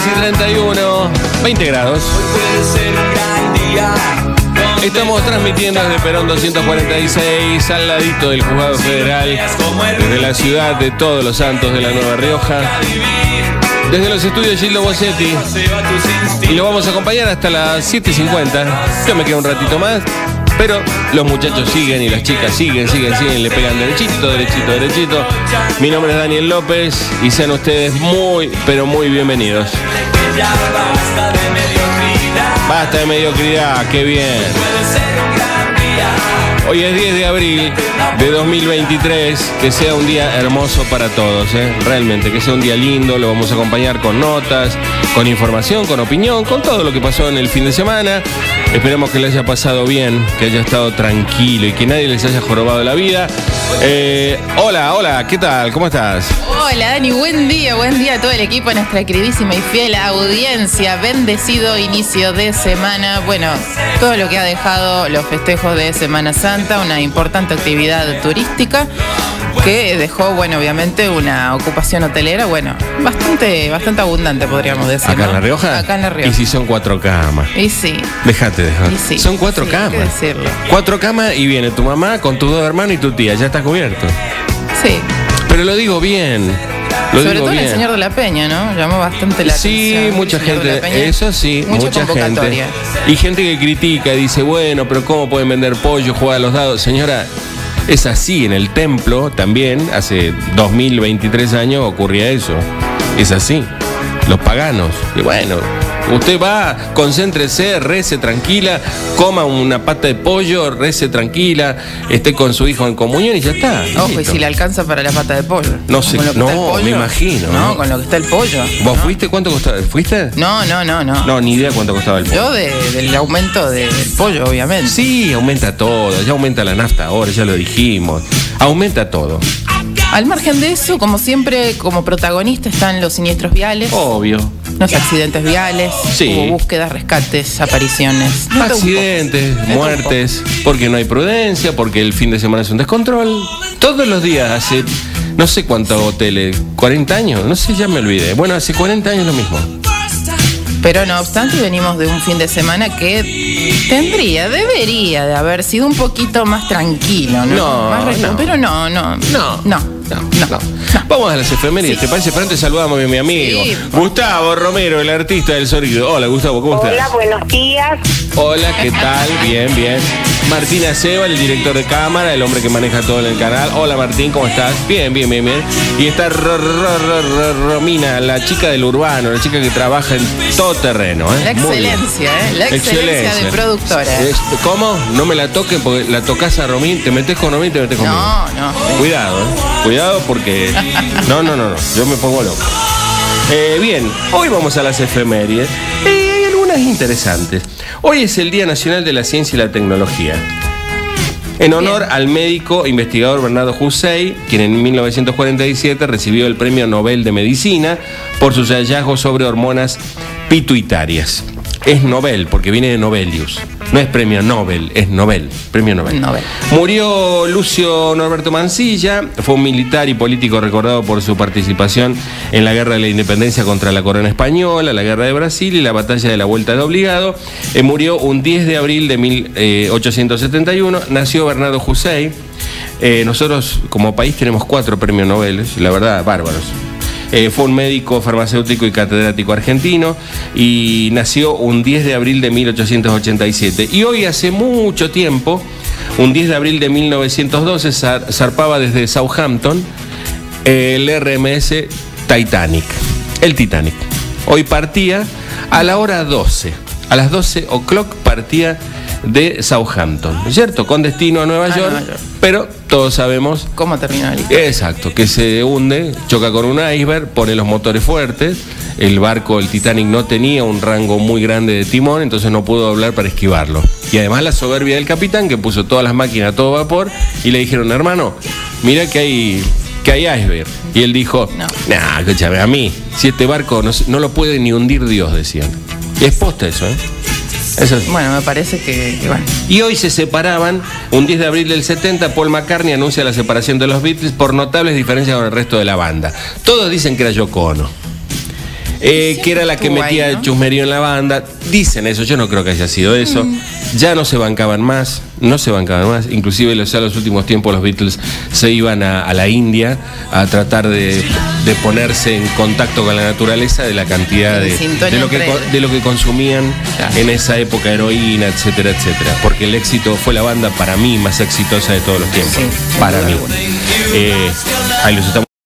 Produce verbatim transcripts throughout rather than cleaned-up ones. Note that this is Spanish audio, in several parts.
y treinta y uno, veinte grados. Estamos transmitiendo desde Perón doscientos cuarenta y seis, al ladito del Juzgado Federal, desde la ciudad de Todos los Santos de la Nueva Rioja, desde los estudios Gildo Bossetti, y lo vamos a acompañar hasta las siete y cincuenta. Yo me quedo un ratito más, pero los muchachos siguen y las chicas siguen, siguen, siguen, le pegan derechito, derechito, derechito. Mi nombre es Daniel López y sean ustedes muy, pero muy bienvenidos. Basta de mediocridad, qué bien. Hoy es diez de abril de dos mil veintitrés, que sea un día hermoso para todos, ¿eh? Realmente, que sea un día lindo, lo vamos a acompañar con notas, con información, con opinión, con todo lo que pasó en el fin de semana. Esperemos que le haya pasado bien, que haya estado tranquilo y que nadie les haya jorobado la vida. Eh, hola, hola, ¿qué tal? ¿Cómo estás? Hola Dani, buen día, buen día a todo el equipo, a nuestra queridísima y fiel audiencia. Bendecido inicio de semana. Bueno, todo lo que ha dejado los festejos de Semana Santa, una importante actividad turística que dejó, bueno, obviamente una ocupación hotelera, bueno, bastante, bastante abundante, podríamos decir. ¿Acá ¿no? en La Rioja? Acá en La Rioja. Y si son cuatro camas. Y sí. Déjate, déjate. Y sí. Son cuatro sí, camas. Hay que decirlo. Cuatro camas y viene tu mamá con tus dos hermanos y tu tía, ya está cubierto. Sí. Pero lo digo bien. Lo Sobre digo todo bien. El Señor de la Peña, ¿no? Llamó bastante la sí, atención. mucha gente, eso sí, mucha, mucha convocatoria. gente. Y gente que critica, dice, bueno, pero ¿cómo pueden vender pollo, jugar a los dados? Señora, es así, en el templo también, hace dos mil veintitrés años ocurría eso. Es así, los paganos. Y bueno, usted va, concéntrese, rece tranquila, coma una pata de pollo, rece tranquila, esté con su hijo en comunión y ya está. Ojo, listo. y si le alcanza para la pata de pollo. No sé, Con lo que no, está el pollo. me imagino, No, ¿no? con lo que está el pollo. ¿Vos ¿no? fuiste? ¿Cuánto costaba? ¿Fuiste? No, no, no, no. No, ni idea cuánto costaba el pollo. Yo de, del aumento de- del pollo, obviamente. Sí, aumenta todo, ya aumenta la nafta ahora, ya lo dijimos. Aumenta todo. Al margen de eso, como siempre, como protagonista están los siniestros viales, Obvio. los accidentes viales, Sí. hubo búsquedas, rescates, apariciones. De todo un Accidentes, poco. De todo un muertes, porque no hay prudencia, porque el fin de semana es un descontrol. Todos los días hace, no sé cuántos hoteles, cuarenta años, no sé, ya me olvidé. Bueno, hace cuarenta años lo mismo. Pero no obstante, venimos de un fin de semana que tendría, debería de haber sido un poquito más tranquilo, ¿no? No, Más respeto, no. Pero no, no, No. no. No, No. no. Vamos a las efemérides, Sí. ¿te parece? Pero antes saludamos a mi amigo Sí. Gustavo Romero, el artista del sonido. Hola, Gustavo, ¿cómo estás? Hola, buenos días. Hola, ¿qué tal? Bien, bien. Martina Seba, el director de cámara, el hombre que maneja todo en el canal. Hola, Martín, ¿cómo estás? Bien, bien, bien, bien. Y está Ro- Ro- Ro- Ro- Romina, la chica del urbano, la chica que trabaja en todo terreno. ¿eh? La Muy bien. excelencia, ¿eh? La excelencia, de productora. Es- ¿Cómo? No me la toquen porque la tocas a Romín, te metes con Romín, te metes conmigo. No, no. Cuidado, ¿eh? Cuidado porque... No, no, no, no. Yo me pongo loco. Eh, bien, hoy vamos a las efemérides. Eh, hay algunas interesantes. Hoy es el Día Nacional de la Ciencia y la Tecnología. En honor Bien. al médico investigador Bernardo Hussey, quien en mil novecientos cuarenta y siete recibió el Premio Nobel de Medicina por sus hallazgos sobre hormonas pituitarias. Es Nobel, porque viene de Nobelius. No es premio Nobel, es Nobel, premio Nobel. Nobel. Murió Lucio Norberto Mansilla, fue un militar y político recordado por su participación en la Guerra de la Independencia contra la Corona Española, la Guerra de Brasil y la Batalla de la Vuelta de Obligado. Eh, murió un diez de abril de mil ochocientos setenta y uno, nació Bernardo Hussey. Eh, nosotros como país tenemos cuatro premios Nobel, la verdad, bárbaros. Eh, fue un médico, farmacéutico y catedrático argentino y nació un diez de abril de mil ochocientos ochenta y siete. Y hoy hace mucho tiempo, un diez de abril de mil novecientos doce, zar- zarpaba desde Southampton eh, el R M S Titanic, el Titanic. Hoy partía a la hora doce, a las doce o'clock partía de Southampton, ¿cierto? Con destino a Nueva A York, Nueva York. pero todos sabemos... ¿Cómo terminó el Exacto, que se hunde, choca con un iceberg, pone los motores fuertes, el barco, el Titanic, no tenía un rango muy grande de timón, entonces no pudo doblar para esquivarlo. Y además la soberbia del capitán, que puso todas las máquinas a todo vapor, y le dijeron, hermano, mira que hay, que hay iceberg. Y él dijo, No. nah, escúchame, a mí, si este barco no, no lo puede ni hundir Dios, decían. Y es posta eso, ¿eh? Eso es. Bueno, me parece que, que bueno. Y hoy se separaban, un diez de abril del setenta, Paul McCartney anuncia la separación de los Beatles por notables diferencias con el resto de la banda. Todos dicen que era Yoko Ono. eh, que era la que Estuvo metía ahí, el ¿no? chusmerío en la banda. Dicen eso, yo no creo que haya sido eso. Mm. Ya no se bancaban más, no se bancaban más. Inclusive en los, los últimos tiempos los Beatles se iban a, a la India a tratar de, de ponerse en contacto con la naturaleza de la cantidad de, de, lo, que, de lo que consumían claro. en esa época, heroína, etcétera, etcétera. Porque el éxito fue la banda para mí más exitosa de todos los tiempos. Sí, para mí. Eh, ahí los estamos.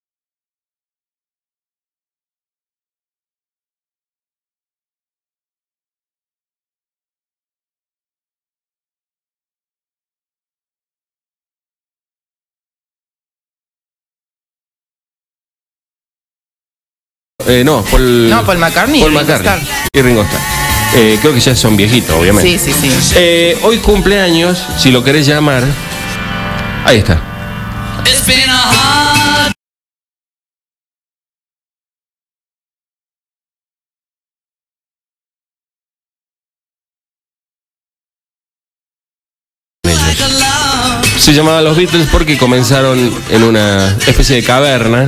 Eh, no, Paul, no, Paul McCartney. Paul McCartney y Ringo Starr. Eh, creo que ya son viejitos, obviamente. Sí, sí, sí. Eh, hoy cumpleaños, si lo querés llamar. Ahí está. Se llamaban los Beatles porque comenzaron en una especie de caverna.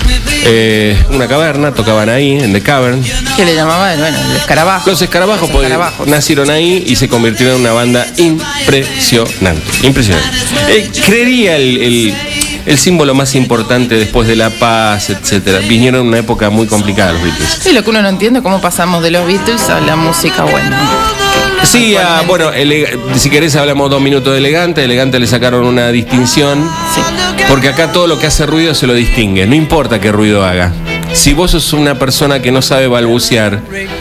Eh, una caverna, tocaban ahí, en The Cavern. Que le llamaban, bueno, el escarabajo. Los escarabajos, los escarabajos. Nacieron ahí y se convirtieron en una banda impresionante. Impresionante. Eh, creería el, el, el símbolo más importante después de la paz, etcétera. Vinieron en una época muy complicada los Beatles. Sí, lo que uno no entiende es cómo pasamos de los Beatles a la música buena. Sí, ah, bueno, si querés hablamos dos minutos de Elegante. Elegante le sacaron una distinción. Sí. Porque acá todo lo que hace ruido se lo distingue, no importa qué ruido haga. Si vos sos una persona que no sabe balbucear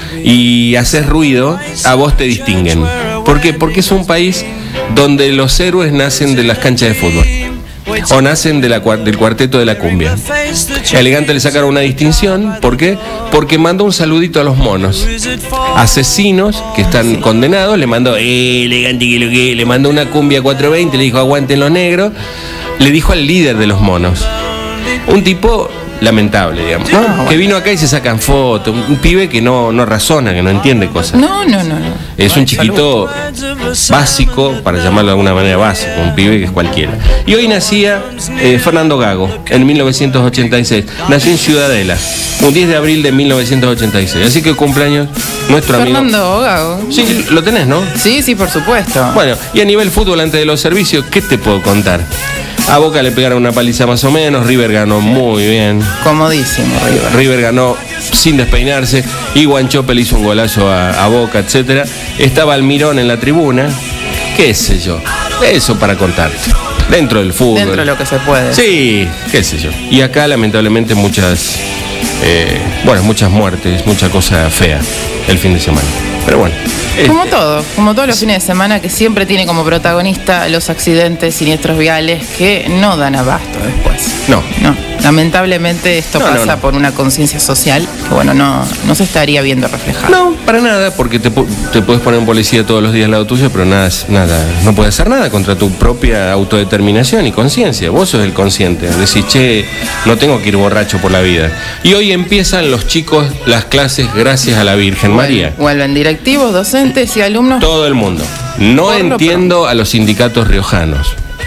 y haces ruido, a vos te distinguen. ¿Por qué? Porque es un país donde los héroes nacen de las canchas de fútbol. O nacen de la, del cuarteto de la cumbia. A Elegante le sacaron una distinción. ¿Por qué? Porque mandó un saludito a los monos. Asesinos que están condenados. Le mandó, eh, Elegante, que lo que. Le mandó una cumbia cuatrocientos veinte. Le dijo, aguanten los negros. Le dijo al líder de los monos. Un tipo lamentable, digamos, ¿no? Ah, bueno. Que vino acá y se sacan fotos. Un, un pibe que no, no razona, que no entiende cosas. No, no, no, no. Es un chiquito básico, para llamarlo de alguna manera básico, un pibe que es cualquiera. Y hoy nacía eh, Fernando Gago, en mil novecientos ochenta y seis. Nació en Ciudadela, un diez de abril de mil novecientos ochenta y seis. Así que cumpleaños nuestro amigo. Fernando Gago. Sí, lo tenés, ¿no? Sí, sí, por supuesto. Bueno, y a nivel fútbol, antes de los servicios, ¿qué te puedo contar? A Boca le pegaron una paliza más o menos, River ganó muy bien. Comodísimo, River. River ganó sin despeinarse, y Guanchope le hizo un golazo a, a Boca, etcétera. Estaba Almirón en la tribuna, qué sé yo, eso para contarte. Dentro del fútbol. Dentro de lo que se puede. Sí, qué sé yo. Y acá lamentablemente muchas, eh, bueno, muchas muertes, mucha cosa fea el fin de semana. Pero bueno. Como todo, como todos los fines de semana, que siempre tiene como protagonista los accidentes, siniestros viales que no dan abasto después. No. No. Lamentablemente esto no, pasa no, no. por una conciencia social que, bueno, no, no se estaría viendo reflejada. No, para nada, porque te, te puedes poner un policía todos los días al lado tuyo, pero nada, nada, no puedes hacer nada contra tu propia autodeterminación y conciencia. Vos sos el consciente. Decís, che, no tengo que ir borracho por la vida. Y hoy empiezan los chicos las clases gracias a la Virgen María. Vuelven directivos, docentes y alumnos. Todo el mundo. No por entiendo a los sindicatos riojanos.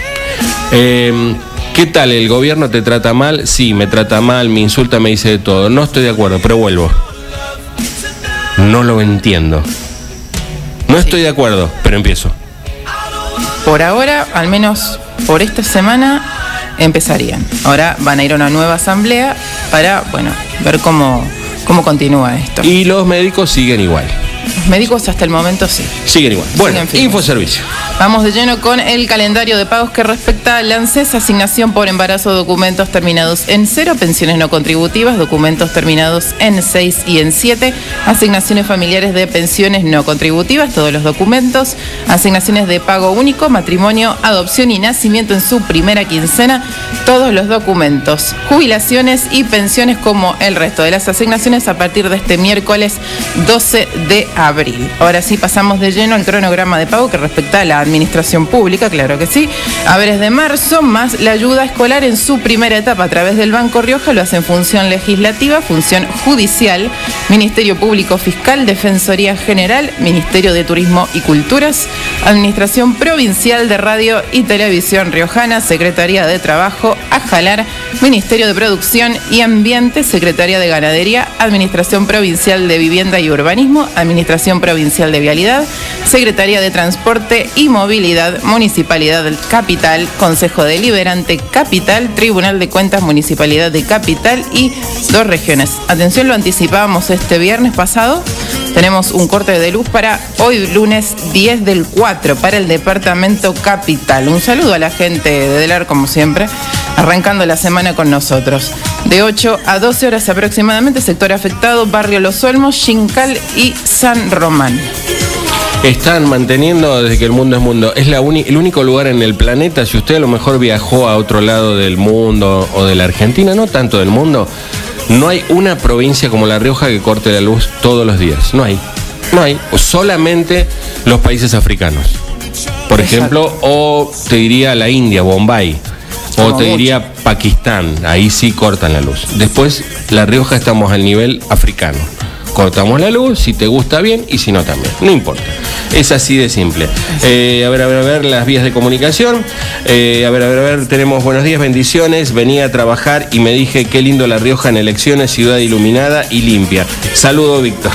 Eh... ¿Qué tal? ¿El gobierno te trata mal? Sí, me trata mal, me insulta, me dice de todo. No estoy de acuerdo, pero vuelvo. No lo entiendo. No estoy de acuerdo, pero empiezo. Por ahora, al menos por esta semana, empezarían. Ahora van a ir a una nueva asamblea para, bueno, ver cómo, cómo continúa esto. Y los médicos siguen igual. Los médicos hasta el momento sí. Siguen igual. Bueno, Infoservicio. Vamos de lleno con el calendario de pagos que respecta al ANSES, asignación por embarazo, documentos terminados en cero, pensiones no contributivas, documentos terminados en seis y en siete, asignaciones familiares de pensiones no contributivas, todos los documentos, asignaciones de pago único, matrimonio, adopción y nacimiento en su primera quincena, todos los documentos, jubilaciones y pensiones como el resto de las asignaciones a partir de este miércoles doce de abril. Ahora sí pasamos de lleno al cronograma de pago que respecta a la administración pública, claro que sí. Haberes de marzo, más la ayuda escolar en su primera etapa a través del Banco Rioja, lo hace en función legislativa, función judicial, Ministerio Público Fiscal, Defensoría General, Ministerio de Turismo y Culturas, Administración Provincial de Radio y Televisión Riojana, Secretaría de Trabajo, Ajalar, Ministerio de Producción y Ambiente, Secretaría de Ganadería, Administración Provincial de Vivienda y Urbanismo, Administración Provincial de Vialidad, Secretaría de Transporte y Movilidad, Municipalidad Capital, Consejo Deliberante Capital, Tribunal de Cuentas Municipalidad de Capital y dos regiones. Atención, lo anticipábamos este viernes pasado. Tenemos un corte de luz para hoy, lunes diez del cuatro, para el Departamento Capital. Un saludo a la gente de Delar, como siempre, arrancando la semana con nosotros. De ocho a doce horas aproximadamente, sector afectado, Barrio Los Olmos, Xincal y San Román. Están manteniendo desde que el mundo es mundo. Es la uni- el único lugar en el planeta, si usted a lo mejor viajó a otro lado del mundo o de la Argentina, no tanto del mundo, no hay una provincia como La Rioja que corte la luz todos los días. No hay. No hay. Solamente los países africanos. Por ejemplo, o te diría la India, Bombay. O te diría Pakistán. Ahí sí cortan la luz. Después, La Rioja estamos al nivel africano. Cortamos la luz, si te gusta bien y si no también, no importa. Es así de simple. Eh, a ver, a ver, a ver, las vías de comunicación. Eh, a ver, a ver, a ver, tenemos buenos días, bendiciones. Venía a trabajar y me dije qué lindo La Rioja en elecciones, ciudad iluminada y limpia. Saludo, Víctor.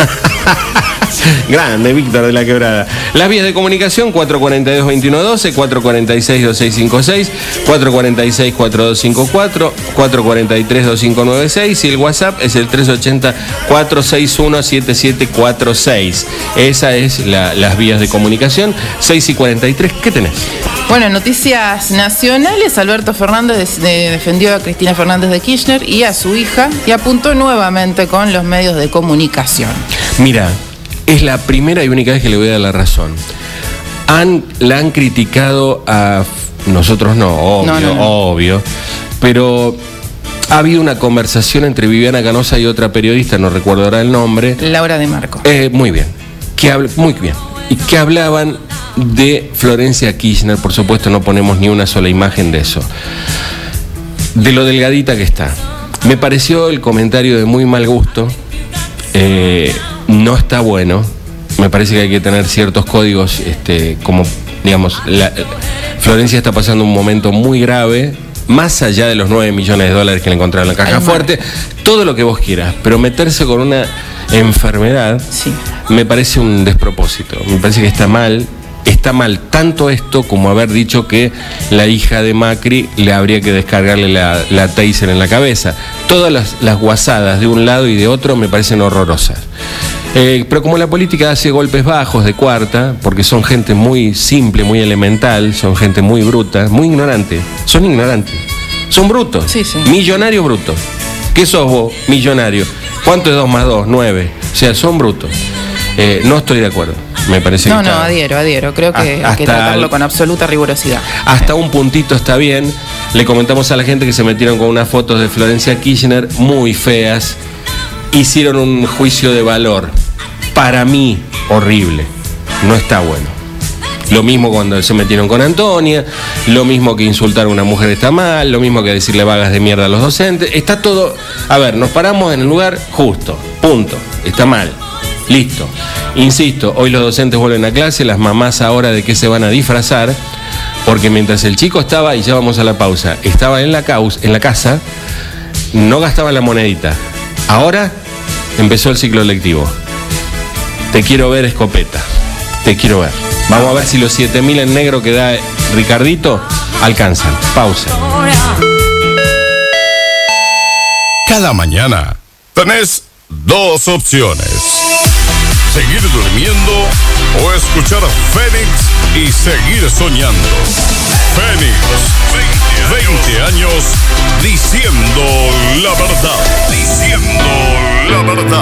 Grande, Víctor de la Quebrada. Las vías de comunicación, cuatro cuatro dos, veintiuno doce, cuatro cuatro seis, dos seis cinco seis, cuatro cuatro seis, cuatro dos cinco cuatro, cuatro cuatro tres, dos cinco nueve seis y el WhatsApp es el tres ocho cero, cuatro seis uno, siete siete cuatro seis. Esa es la, las vías de comunicación. seis y cuarenta y tres, ¿qué tenés? Bueno, noticias nacionales. Alberto Fernández de, defendió a Cristina Fernández de Kirchner y a su hija y apuntó nuevamente con los medios de comunicación. Mira, es la primera y única vez que le voy a dar la razón. Han, la han criticado a... Nosotros no, obvio, no, no, no. obvio. Pero ha habido una conversación entre Viviana Canosa y otra periodista, no recuerdo ahora el nombre. Laura de Marco. Eh, muy bien. Que habl- muy bien. Y que hablaban de Florencia Kirchner. Por supuesto, no ponemos ni una sola imagen de eso. De lo delgadita que está. Me pareció el comentario de muy mal gusto. Eh... No está bueno. Me parece que hay que tener ciertos códigos, este, como, digamos, la, Florencia está pasando un momento muy grave, más allá de los nueve millones de dólares que le encontraron en la caja Ay, fuerte, mal. Todo lo que vos quieras, pero meterse con una enfermedad sí. me parece un despropósito. Me parece que está mal. Está mal tanto esto como haber dicho que la hija de Macri le habría que descargarle la, la taser en la cabeza. Todas las, las guasadas de un lado y de otro me parecen horrorosas. Eh, pero como la política hace golpes bajos de cuarta, porque son gente muy simple, muy elemental, son gente muy bruta, muy ignorante. Son ignorantes. Son brutos. Sí, sí. Millonario bruto. ¿Qué sos vos, millonario? ¿Cuánto es dos más dos? nueve. O sea, son brutos. Eh, no estoy de acuerdo. Me parece no, que no, está... adhiero, adhiero. Creo que hay que tratarlo el... con absoluta rigurosidad. Hasta un puntito está bien. Le comentamos a la gente que se metieron con unas fotos de Florencia Kirchner muy feas. Hicieron un juicio de valor. Para mí, horrible. No está bueno. Lo mismo cuando se metieron con Antonia, lo mismo que insultar a una mujer está mal, lo mismo que decirle vagas de mierda a los docentes. Está todo... A ver, nos paramos en el lugar justo. Punto. Está mal. Listo. Insisto, hoy los docentes vuelven a clase, las mamás ahora de qué se van a disfrazar, porque mientras el chico estaba, y ya vamos a la pausa, estaba en la, caus, en la casa, no gastaba la monedita. Ahora empezó el ciclo lectivo. Te quiero ver, escopeta. Te quiero ver. Vamos a ver si los siete mil en negro que da Ricardito alcanzan. Pausa. Cada mañana tenés dos opciones. Seguir durmiendo o escuchar a Fénix y seguir soñando. Fénix, veinte años diciendo la verdad. Diciendo la verdad.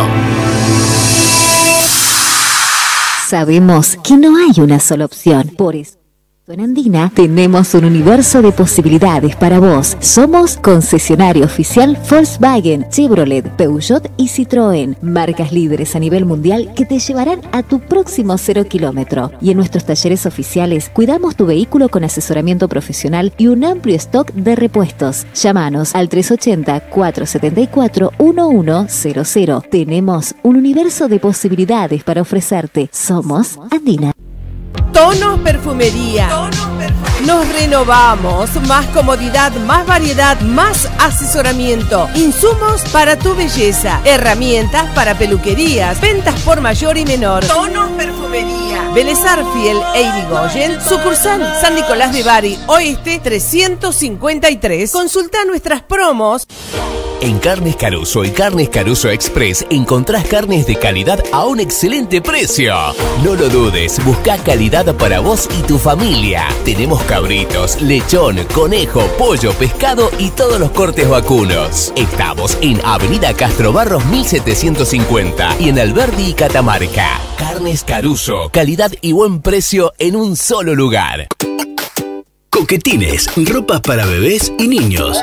Sabemos que no hay una sola opción, por eso En Andina tenemos un universo de posibilidades para vos. Somos concesionario oficial Volkswagen, Chevrolet, Peugeot y Citroën. Marcas líderes a nivel mundial que te llevarán a tu próximo cero kilómetro. Y en nuestros talleres oficiales cuidamos tu vehículo con asesoramiento profesional y un amplio stock de repuestos. Llámanos al tres ochenta, cuatrocientos setenta y cuatro, once cero. Tenemos un universo de posibilidades para ofrecerte. Somos Andina. Tonos Perfumería. Nos renovamos, más comodidad, más variedad, más asesoramiento, insumos para tu belleza, herramientas para peluquerías, ventas por mayor y menor. Tonos Perfumería. Vélez Arfiel e Irigoyen, sucursal San Nicolás de Bari, Oeste trescientos cincuenta y tres. Consulta nuestras promos. En Carnes Caruso y Carnes Caruso Express encontrás carnes de calidad a un excelente precio. No lo dudes, busca calidad para vos y tu familia. Tenemos cabritos, lechón, conejo, pollo, pescado y todos los cortes vacunos. Estamos en Avenida Castro Barros mil setecientos cincuenta y en Alberdi y Catamarca. Carnes Caruso, calidad y buen precio en un solo lugar. Coquetines, ropas para bebés y niños.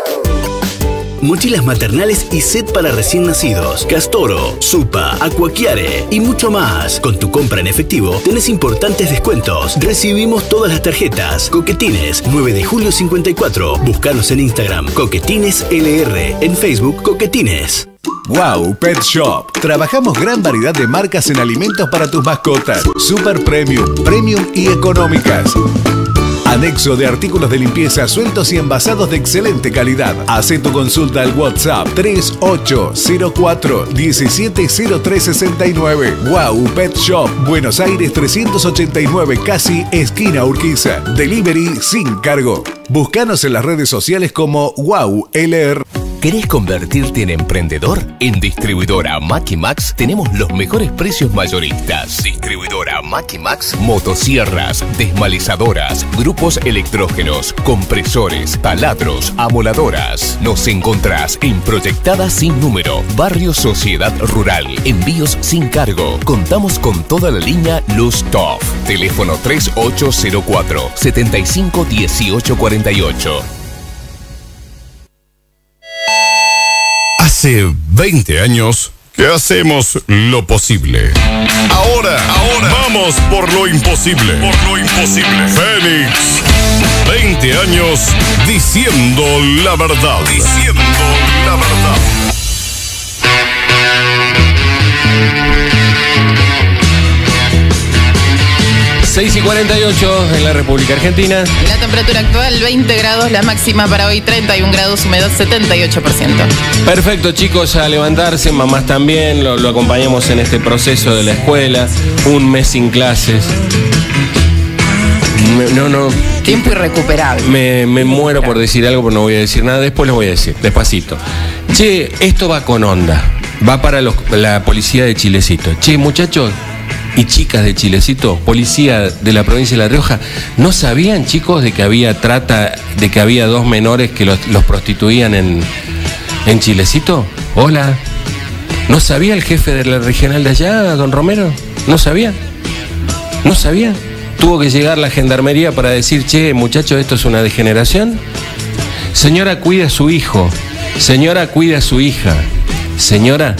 Mochilas maternales y set para recién nacidos, Castoro, Supa, Aquachiare y mucho más. Con tu compra en efectivo tenés importantes descuentos. Recibimos todas las tarjetas. Coquetines, nueve de julio cincuenta y cuatro. Búscanos en Instagram, Coquetines L R, en Facebook, Coquetines. Wow Pet Shop. Trabajamos gran variedad de marcas en alimentos para tus mascotas. Super Premium, Premium y económicas. Anexo de artículos de limpieza sueltos y envasados de excelente calidad. Haz tu consulta al WhatsApp tres ocho cero cuatro, uno siete cero tres seis nueve. Wow Pet Shop, Buenos Aires trescientos ochenta y nueve, casi esquina Urquiza. Delivery sin cargo. Búscanos en las redes sociales como Wow L R. ¿Querés convertirte en emprendedor? En Distribuidora Maquimax tenemos los mejores precios mayoristas. Distribuidora Maquimax, motosierras, desmalizadoras, grupos electrógenos, compresores, taladros, amoladoras. Nos encontrás en Proyectada Sin Número, Barrio Sociedad Rural. Envíos sin cargo. Contamos con toda la línea Luz Top. Teléfono tres ocho cero cuatro, setenta y cinco dieciocho cuarenta y ocho. Hace veinte años que hacemos lo posible. Ahora, ahora, vamos por lo imposible. Por lo imposible. Fénix. veinte años diciendo la verdad. Diciendo la verdad. seis y cuarenta y ocho en la República Argentina. La temperatura actual veinte grados, la máxima para hoy treinta y un grados, humedad setenta y ocho por ciento. Perfecto, chicos, a levantarse, mamás también, lo, lo acompañamos en este proceso de la escuela, un mes sin clases. Me, no, no. Tiempo irrecuperable. Me, me muero por decir algo, pero no voy a decir nada, después lo voy a decir, despacito. Che, esto va con onda, va para los, la policía de Chilecito. Che, muchachos y chicas de Chilecito, policía de la provincia de La Rioja, ¿no sabían, chicos, de que había trata, de que había dos menores que los, los prostituían en, en Chilecito? Hola. ¿No sabía el jefe de la regional de allá, don Romero? ¿No sabía? ¿No sabía? Tuvo que llegar la gendarmería para decir, che, muchachos, esto es una degeneración. Señora, cuida a su hijo. Señora, cuida a su hija. Señora,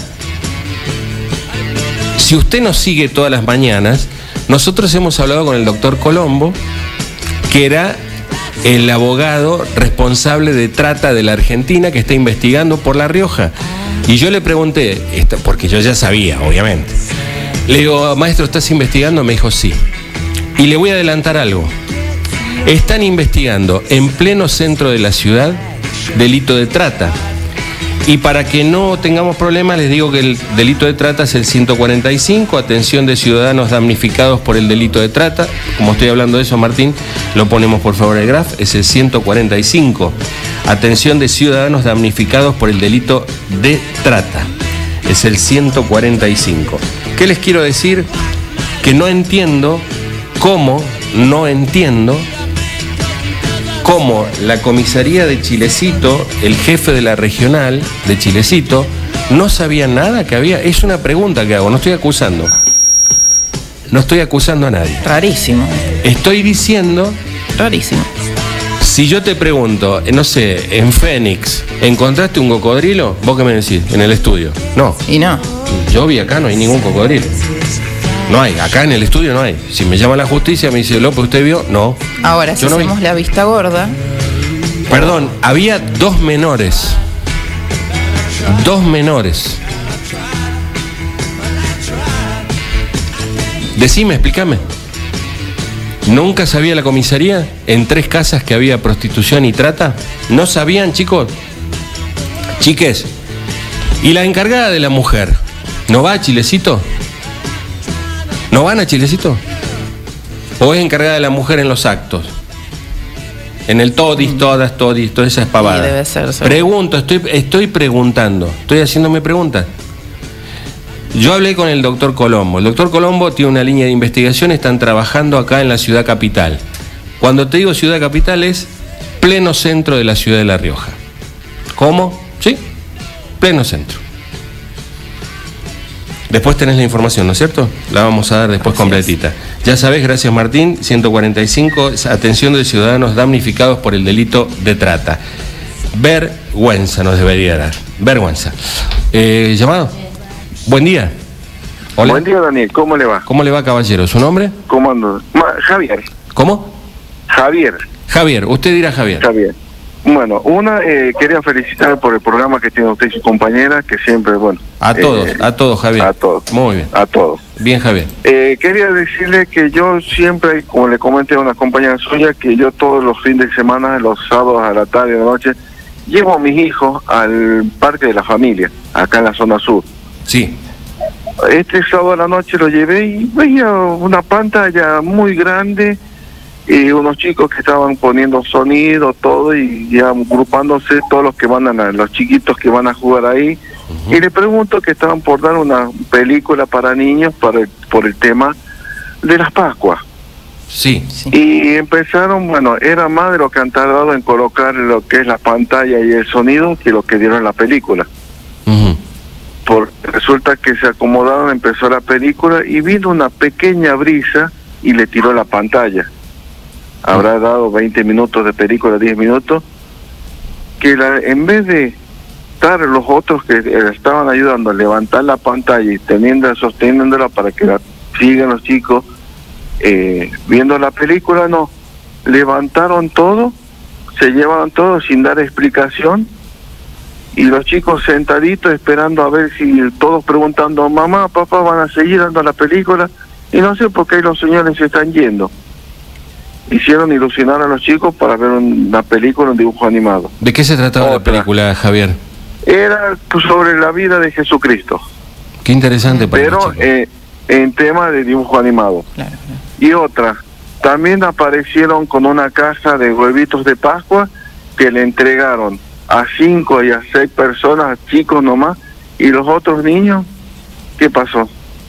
si usted nos sigue todas las mañanas, nosotros hemos hablado con el doctor Colombo, que era el abogado responsable de trata de la Argentina que está investigando por La Rioja. Y yo le pregunté, porque yo ya sabía, obviamente. Le digo, maestro, ¿estás investigando? Me dijo, sí. Y le voy a adelantar algo. Están investigando en pleno centro de la ciudad delito de trata. Y para que no tengamos problemas, les digo que el delito de trata es el ciento cuarenta y cinco, atención de ciudadanos damnificados por el delito de trata. Como estoy hablando de eso, Martín, lo ponemos por favor el graf, es el ciento cuarenta y cinco, atención de ciudadanos damnificados por el delito de trata. Es el ciento cuarenta y cinco. ¿Qué les quiero decir? Que no entiendo cómo, no entiendo cómo la comisaría de Chilecito, el jefe de la regional de Chilecito, no sabía nada que había. Es una pregunta que hago, no estoy acusando. No estoy acusando a nadie. Rarísimo. Estoy diciendo... Rarísimo. Si yo te pregunto, no sé, en Fénix, ¿encontraste un cocodrilo? ¿Vos qué me decís? En el estudio. No. Y no. Yo vi acá, no hay ningún cocodrilo. No hay, acá en el estudio no hay. Si me llama la justicia, me dice, López, ¿usted vio? No. Ahora, si yo no hacemos vi. la vista gorda... Perdón, había dos menores. Dos menores. Decime, explícame. ¿Nunca sabía la comisaría en tres casas que había prostitución y trata? ¿No sabían, chicos? Chiques. ¿Y la encargada de la mujer? ¿No va a Chilecito? ¿No van a Chilecito? ¿O es encargada de la mujer en los actos? En el todis, todas, todis, todas esas pavadas. Sí, debe ser, seguro. Pregunto, estoy, estoy preguntando, estoy haciéndome preguntas. Yo hablé con el doctor Colombo. El doctor Colombo tiene una línea de investigación, están trabajando acá en la ciudad capital. Cuando te digo ciudad capital es pleno centro de la ciudad de La Rioja. ¿Cómo? Sí, pleno centro. Después tenés la información, ¿no es cierto? La vamos a dar después Así completita. es. Ya sabés, gracias Martín, ciento cuarenta y cinco, atención de ciudadanos damnificados por el delito de trata. Vergüenza nos debería dar, vergüenza. Eh, ¿Llamado? Buen día. Hola. Buen día, Daniel, ¿cómo le va? ¿Cómo le va, caballero? ¿Su nombre? ¿Cómo ando? Ma- Javier. ¿Cómo? Javier. Javier, usted dirá Javier. Javier. Bueno, una, eh, quería felicitar por el programa que tiene usted y su compañera, que siempre, bueno... A todos, eh, a todos, Javier. A todos. Muy bien. A todos. Bien, Javier. Eh, quería decirle que yo siempre, como le comenté a una compañera suya, que yo todos los fines de semana, los sábados a la tarde y a la noche, llevo a mis hijos al Parque de la Familia, acá en la zona sur. Sí. Este sábado a la noche lo llevé y veía una pantalla muy grande y unos chicos que estaban poniendo sonido, todo, y ya agrupándose todos los que van a, los chiquitos que van a jugar ahí. Uh-huh. Y le pregunto que estaban por dar una película para niños para el, por el tema de las Pascuas. Sí. Y empezaron, bueno, era más de lo que han tardado en colocar lo que es la pantalla y el sonido que lo que dieron en la película. Uh-huh. Porque resulta que se acomodaron, empezó la película y vino una pequeña brisa y le tiró la pantalla. Habrá dado veinte minutos de película, diez minutos, que la, en vez de estar los otros que eh, estaban ayudando a levantar la pantalla y teniendo, sosteniéndola para que la sigan los chicos eh, viendo la película, no, levantaron todo, se llevaron todo sin dar explicación, y los chicos sentaditos esperando a ver si todos preguntando, mamá, papá, van a seguir dando la película, y no sé por qué los señores se están yendo. Hicieron ilusionar a los chicos para ver una película, un dibujo animado. ¿De qué se trataba Otra. la película, Javier? Era pues, sobre la vida de Jesucristo. Qué interesante para Pero eh, en tema de dibujo animado. Claro, claro. Y otra, también aparecieron con una caja de huevitos de Pascua que le entregaron a cinco y a seis personas, chicos nomás, y los otros niños, ¿qué pasó?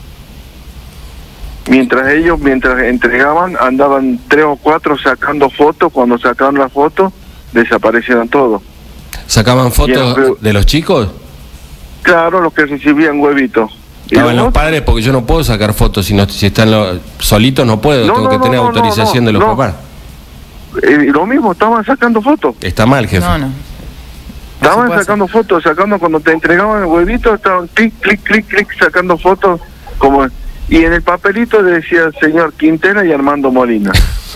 Mientras ellos, mientras entregaban, andaban tres o cuatro sacando fotos. Cuando sacaron la foto, desaparecieron todos. ¿Sacaban fotos el, de los chicos? Claro, los que recibían huevitos. Estaban los padres, porque yo no puedo sacar fotos si no, si están los, solitos, no puedo, no, tengo no, que tener no, autorización no, no, de los no. papás. Eh, lo mismo, estaban sacando fotos. Está mal, jefe. No, no. Estaban sacando hacer. fotos, sacando cuando te entregaban el huevito, estaban clic, clic, clic, clic, sacando fotos como... Y en el papelito decía señor Quintela y Armando Molina.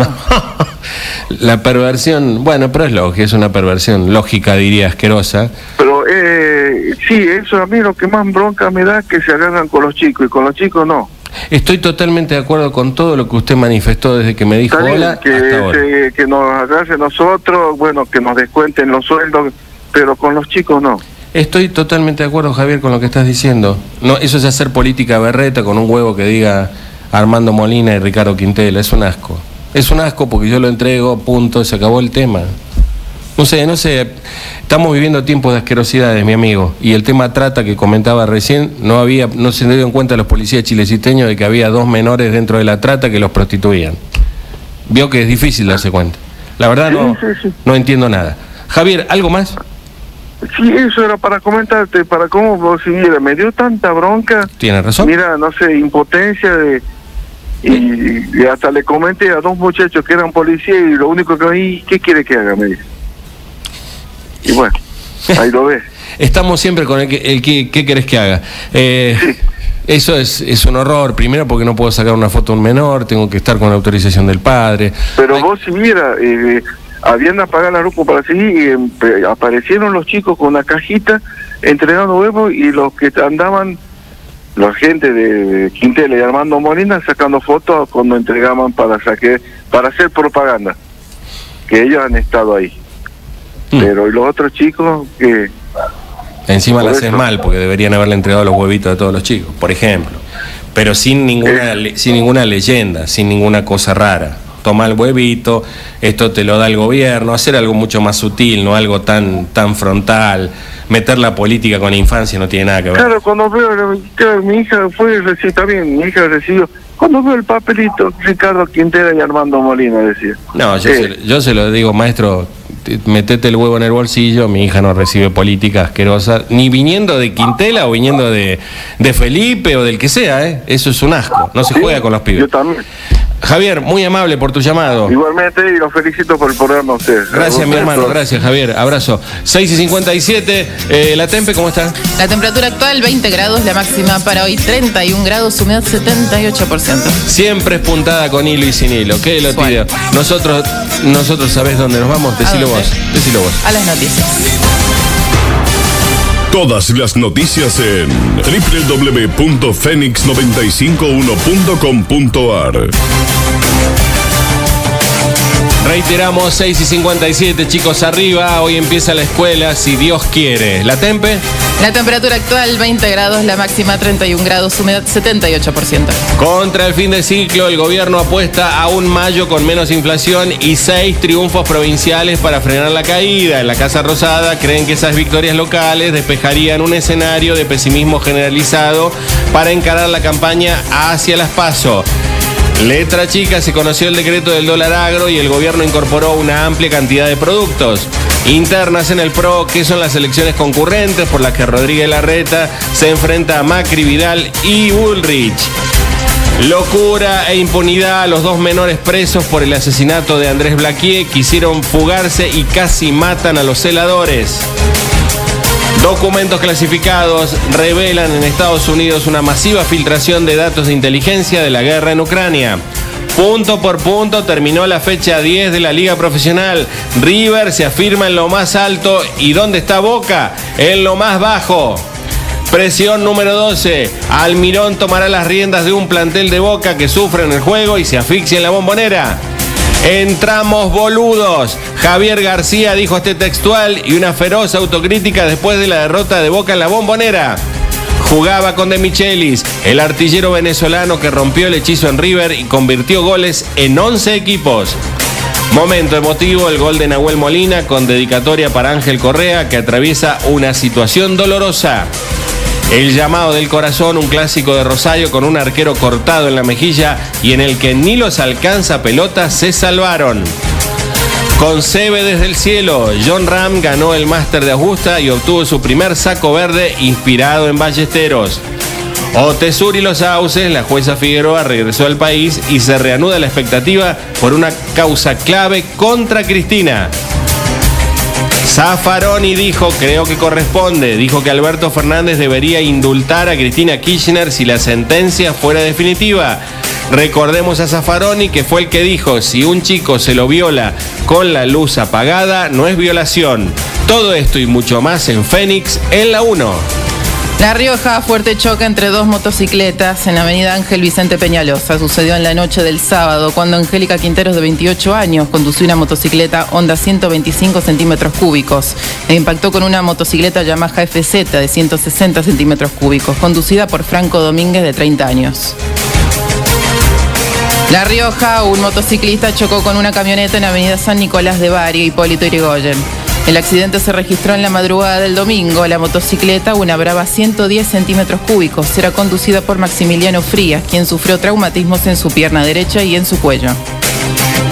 La perversión, bueno, pero es lógica, es una perversión lógica, diría, asquerosa. Pero eh, sí, eso a mí lo que más bronca me da es que se agarran con los chicos y con los chicos no. Estoy totalmente de acuerdo con todo lo que usted manifestó desde que me dijo También hola que, hasta ahora. Que, que nos agarren nosotros, bueno, que nos descuenten los sueldos, pero con los chicos no. Estoy totalmente de acuerdo, Javier, con lo que estás diciendo. No, eso es hacer política berreta con un huevo que diga Armando Molina y Ricardo Quintela. Es un asco. Es un asco porque yo lo entrego, punto, se acabó el tema. No sé, no sé. Estamos viviendo tiempos de asquerosidades, mi amigo. Y el tema trata que comentaba recién, no había, no se dieron cuenta los policías chileciteños de que había dos menores dentro de la trata que los prostituían. Vio que es difícil darse cuenta. La verdad no, sí, sí, sí. no entiendo nada. Javier, ¿algo más? Sí, eso era para comentarte, para cómo vos, mira, me dio tanta bronca. Tiene razón. Mira, no sé, impotencia de Y, y hasta le comenté a dos muchachos que eran policías y lo único que me ¿qué quiere que haga? Me dice. Y bueno, ahí lo ves. Estamos siempre con el que, el que ¿qué querés que haga? Eh, sí. Eso es, es un horror, primero porque no puedo sacar una foto a un menor, tengo que estar con la autorización del padre. Pero Ay. vos, si mira, eh, habían apagado la luz para seguir y eh, aparecieron los chicos con una cajita entregando huevos y los que andaban, la gente de Quintela y Armando Molina sacando fotos cuando entregaban para saque, para hacer propaganda, que ellos han estado ahí. Mm. Pero y los otros chicos que... Encima lo haces mal, porque deberían haberle entregado los huevitos a todos los chicos, por ejemplo. Pero sin ninguna, eh. sin ninguna leyenda, sin ninguna cosa rara. Toma el huevito, esto te lo da el gobierno, hacer algo mucho más sutil, no algo tan, tan frontal. Meter la política con la infancia no tiene nada que ver. Claro, cuando veo, claro, mi hija fue, sí, está bien, mi hija recibió, cuando veo el papelito, Ricardo Quintela y Armando Molina, decía. No, yo, eh. se, yo se lo digo, maestro, metete el huevo en el bolsillo, mi hija no recibe política asquerosa, ni viniendo de Quintela o viniendo de, de Felipe o del que sea, ¿eh? Eso es un asco, no se sí, juega con los pibes. Yo también. Javier, muy amable por tu llamado. Igualmente, y los felicito por el programa a ustedes. Gracias, mi hermano, gracias, Javier. Abrazo. seis y cincuenta y siete, eh, ¿la tempe cómo está? La temperatura actual, veinte grados, la máxima para hoy, treinta y un grados, humedad setenta y ocho por ciento. Siempre es puntada con hilo y sin hilo. ¿Qué lo tiro? Nosotros, nosotros, ¿sabés dónde nos vamos? Decilo vos, decilo vos. A las noticias. Todas las noticias en doble u doble u doble u punto fénix noventa y cinco uno punto com punto a r. Reiteramos, seis y cincuenta y siete, chicos, arriba. Hoy empieza la escuela, si Dios quiere. ¿La tempe? La temperatura actual, veinte grados, la máxima treinta y un grados, humedad setenta y ocho por ciento. Contra el fin de ciclo, el gobierno apuesta a un mayo con menos inflación y seis triunfos provinciales para frenar la caída. En la Casa Rosada creen que esas victorias locales despejarían un escenario de pesimismo generalizado para encarar la campaña hacia las PASO. Letra chica, se conoció el decreto del dólar agro y el gobierno incorporó una amplia cantidad de productos. Internas en el P R O, que son las elecciones concurrentes por las que Rodríguez Larreta se enfrenta a Macri, Vidal y Bullrich. Locura e impunidad, los dos menores presos por el asesinato de Andrés Blaquier quisieron fugarse y casi matan a los celadores. Documentos clasificados revelan en Estados Unidos una masiva filtración de datos de inteligencia de la guerra en Ucrania. Punto por punto terminó la fecha diez de la Liga Profesional. River se afirma en lo más alto y ¿dónde está Boca? En lo más bajo. Presión número doce. Almirón tomará las riendas de un plantel de Boca que sufre en el juego y se asfixia en la Bombonera. Entramos boludos. Javier García dijo este textual y una feroz autocrítica después de la derrota de Boca en la Bombonera. Jugaba con De Michelis, el artillero venezolano que rompió el hechizo en River y convirtió goles en once equipos. Momento emotivo, el gol de Nahuel Molina con dedicatoria para Ángel Correa, que atraviesa una situación dolorosa. El llamado del corazón, un clásico de Rosario con un arquero cortado en la mejilla y en el que ni los alcanza pelota se salvaron. Con Sebe desde el cielo, John Ram ganó el Máster de Augusta y obtuvo su primer saco verde inspirado en Ballesteros. Otesur y los Sauces, la jueza Figueroa regresó al país y se reanuda la expectativa por una causa clave contra Cristina. Zaffaroni dijo, creo que corresponde, dijo que Alberto Fernández debería indultar a Cristina Kirchner si la sentencia fuera definitiva. Recordemos a Zaffaroni, que fue el que dijo, si un chico se lo viola con la luz apagada, no es violación. Todo esto y mucho más en Fénix, en la uno. La Rioja, fuerte choque entre dos motocicletas en la avenida Ángel Vicente Peñalosa. Sucedió en la noche del sábado, cuando Angélica Quinteros, de veintiocho años, condució una motocicleta Honda ciento veinticinco centímetros cúbicos e impactó con una motocicleta Yamaha F Z de ciento sesenta centímetros cúbicos, conducida por Franco Domínguez, de treinta años. La Rioja, un motociclista chocó con una camioneta en la avenida San Nicolás de Bari, Hipólito Yrigoyen. El accidente se registró en la madrugada del domingo. La motocicleta, una Brava ciento diez centímetros cúbicos, era conducida por Maximiliano Frías, quien sufrió traumatismos en su pierna derecha y en su cuello.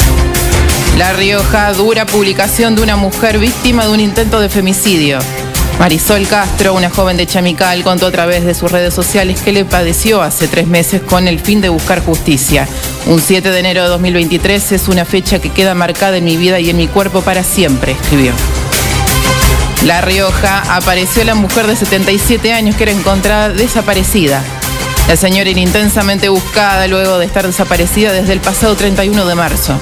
La Rioja, dura publicación de una mujer víctima de un intento de femicidio. Marisol Castro, una joven de Chamical, contó a través de sus redes sociales que le padeció hace tres meses con el fin de buscar justicia. Un siete de enero de dos mil veintitrés es una fecha que queda marcada en mi vida y en mi cuerpo para siempre, escribió. La Rioja, apareció la mujer de setenta y siete años que era encontrada desaparecida. La señora era intensamente buscada luego de estar desaparecida desde el pasado treinta y uno de marzo.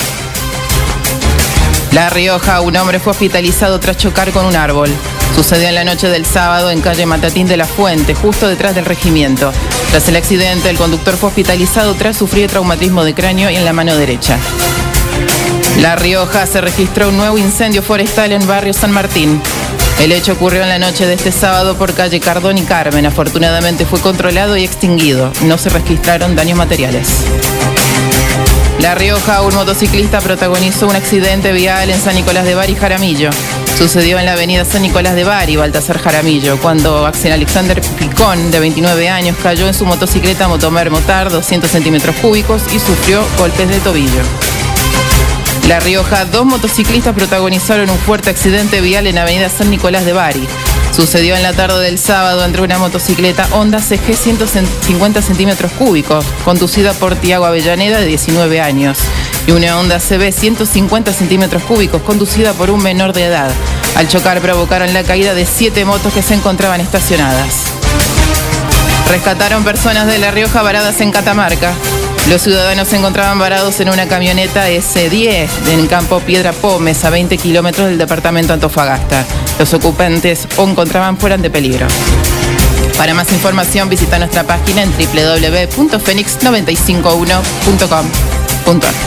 La Rioja, un hombre fue hospitalizado tras chocar con un árbol. Sucedió en la noche del sábado en calle Matatín de la Fuente, justo detrás del regimiento. Tras el accidente, el conductor fue hospitalizado tras sufrir traumatismo de cráneo y en la mano derecha. La Rioja, se registró un nuevo incendio forestal en barrio San Martín. El hecho ocurrió en la noche de este sábado por calle Cardón y Carmen. Afortunadamente fue controlado y extinguido. No se registraron daños materiales. La Rioja, un motociclista protagonizó un accidente vial en San Nicolás de Bari y Jaramillo. Sucedió en la avenida San Nicolás de Bari, Baltasar Jaramillo, cuando Axel Alexander Picón, de veintinueve años, cayó en su motocicleta Motomer Motar, doscientos centímetros cúbicos, y sufrió golpes de tobillo. La Rioja, dos motociclistas protagonizaron un fuerte accidente vial en avenida San Nicolás de Bari. Sucedió en la tarde del sábado entre una motocicleta Honda C G ciento cincuenta centímetros cúbicos, conducida por Tiago Avellaneda, de diecinueve años, y una Honda C B ciento cincuenta centímetros cúbicos, conducida por un menor de edad. Al chocar provocaron la caída de siete motos que se encontraban estacionadas. Rescataron personas de La Rioja varadas en Catamarca. Los ciudadanos se encontraban varados en una camioneta S diez en Campo Piedra Pómez, a veinte kilómetros del departamento Antofagasta. Los ocupantes o encontraban fuera de peligro. Para más información visita nuestra página en doble u doble u doble u punto fénix noventa y cinco uno punto com punto ar.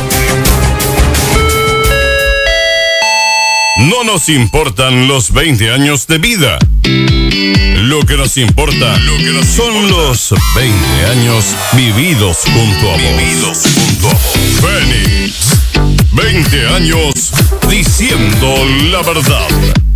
No nos importan los veinte años de vida. Lo que nos importa, lo que nos son importa. Los veinte años vividos junto a vos. Vividos junto a vos. Fénix. veinte años diciendo la verdad.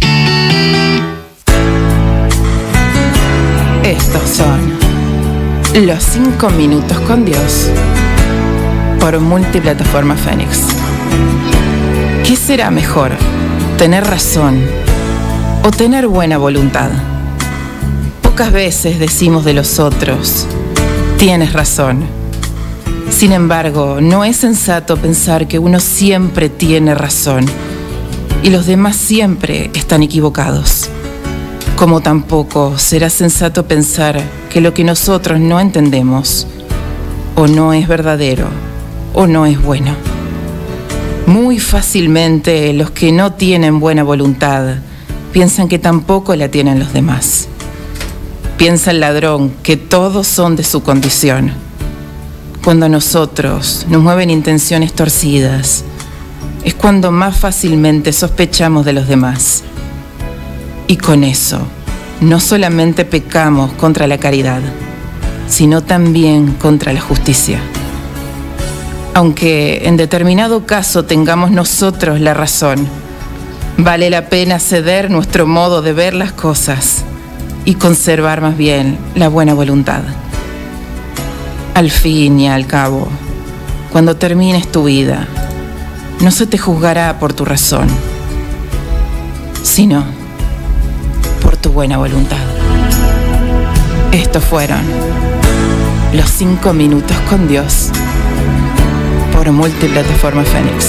Estos son los cinco minutos con Dios por Multiplataforma Fénix. ¿Qué será mejor? ¿Tener razón o tener buena voluntad? Pocas veces decimos de los otros, tienes razón. Sin embargo, no es sensato pensar que uno siempre tiene razón y los demás siempre están equivocados. Como tampoco será sensato pensar que lo que nosotros no entendemos o no es verdadero o no es bueno. Muy fácilmente los que no tienen buena voluntad piensan que tampoco la tienen los demás. Piensa el ladrón que todos son de su condición. Cuando a nosotros nos mueven intenciones torcidas, es cuando más fácilmente sospechamos de los demás. Y con eso, no solamente pecamos contra la caridad, sino también contra la justicia. Aunque en determinado caso tengamos nosotros la razón, vale la pena ceder nuestro modo de ver las cosas y conservar más bien la buena voluntad. Al fin y al cabo, cuando termines tu vida, no se te juzgará por tu razón, sino por tu buena voluntad. Estos fueron los cinco minutos con Dios por Multiplataforma Fénix.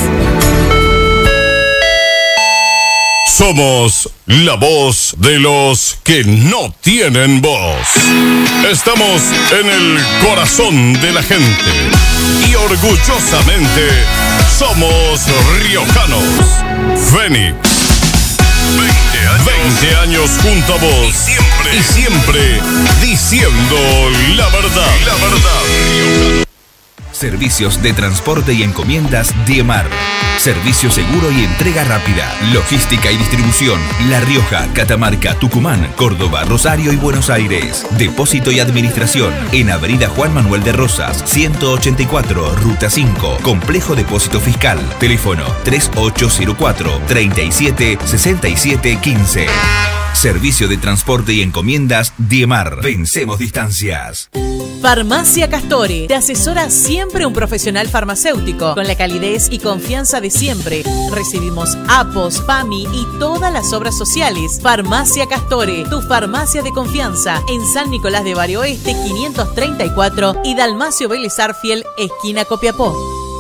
Somos la voz de los que no tienen voz. Estamos en el corazón de la gente y orgullosamente somos riojanos. Fénix. veinte años, veinte años junto a vos y siempre, y siempre diciendo la verdad. La verdad. Servicios de transporte y encomiendas Diemar. Servicio seguro y entrega rápida. Logística y distribución. La Rioja, Catamarca, Tucumán, Córdoba, Rosario y Buenos Aires. Depósito y administración. En Avenida Juan Manuel de Rosas, ciento ochenta y cuatro, Ruta cinco. Complejo Depósito Fiscal. Teléfono tres ocho cero cuatro, treinta y siete, sesenta y siete, quince. Servicio de transporte y encomiendas Diemar. Vencemos distancias. Farmacia Castore. Te asesora siempre un profesional farmacéutico con la calidez y confianza de siempre. Recibimos A P O S, P A M I y todas las obras sociales. Farmacia Castore, tu farmacia de confianza en San Nicolás de Barrio Oeste quinientos treinta y cuatro y Dalmacio Vélez Arfiel, esquina Copiapó.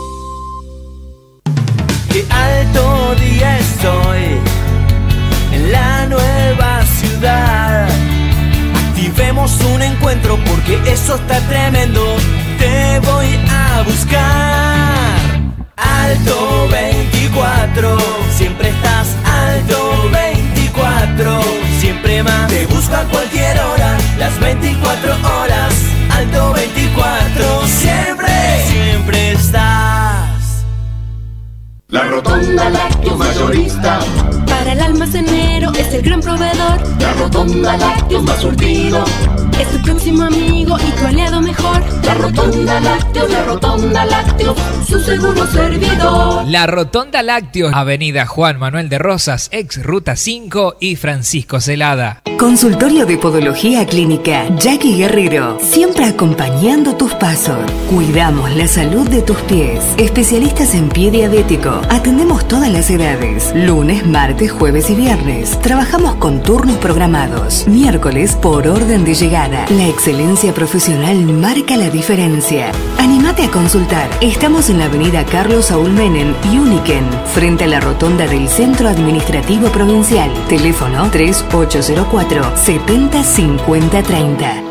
Qué alto día estoy en la nueva ciudad. Activemos un encuentro porque eso está tremendo. Te voy a buscar. Alto veinticuatro, siempre estás alto veinticuatro. Siempre más, te busco a cualquier hora, las veinticuatro horas. Alto veinticuatro, siempre, siempre estás. La Rotonda Lácteos Mayorista. Para el almacenero es el gran proveedor. La Rotonda Lácteos más surtido. Es tu próximo amigo y tu aliado mejor. La Rotonda Lácteos, la Rotonda Lácteos, su seguro servidor. La Rotonda Lácteos, Avenida Juan Manuel de Rosas, ex Ruta cinco y Francisco Celada. Consultorio de Podología Clínica Jackie Guerrero, siempre acompañando tus pasos. Cuidamos la salud de tus pies. Especialistas en pie diabético. Atendemos todas las edades. Lunes, martes, jueves y viernes. Trabajamos con turnos programados. Miércoles por orden de llegada. La excelencia profesional marca la diferencia. Anímate a consultar. Estamos en la avenida Carlos Saúl Menem y Uniquén, frente a la rotonda del Centro Administrativo Provincial. Teléfono tres ocho cero cuatro, setenta cincuenta treinta.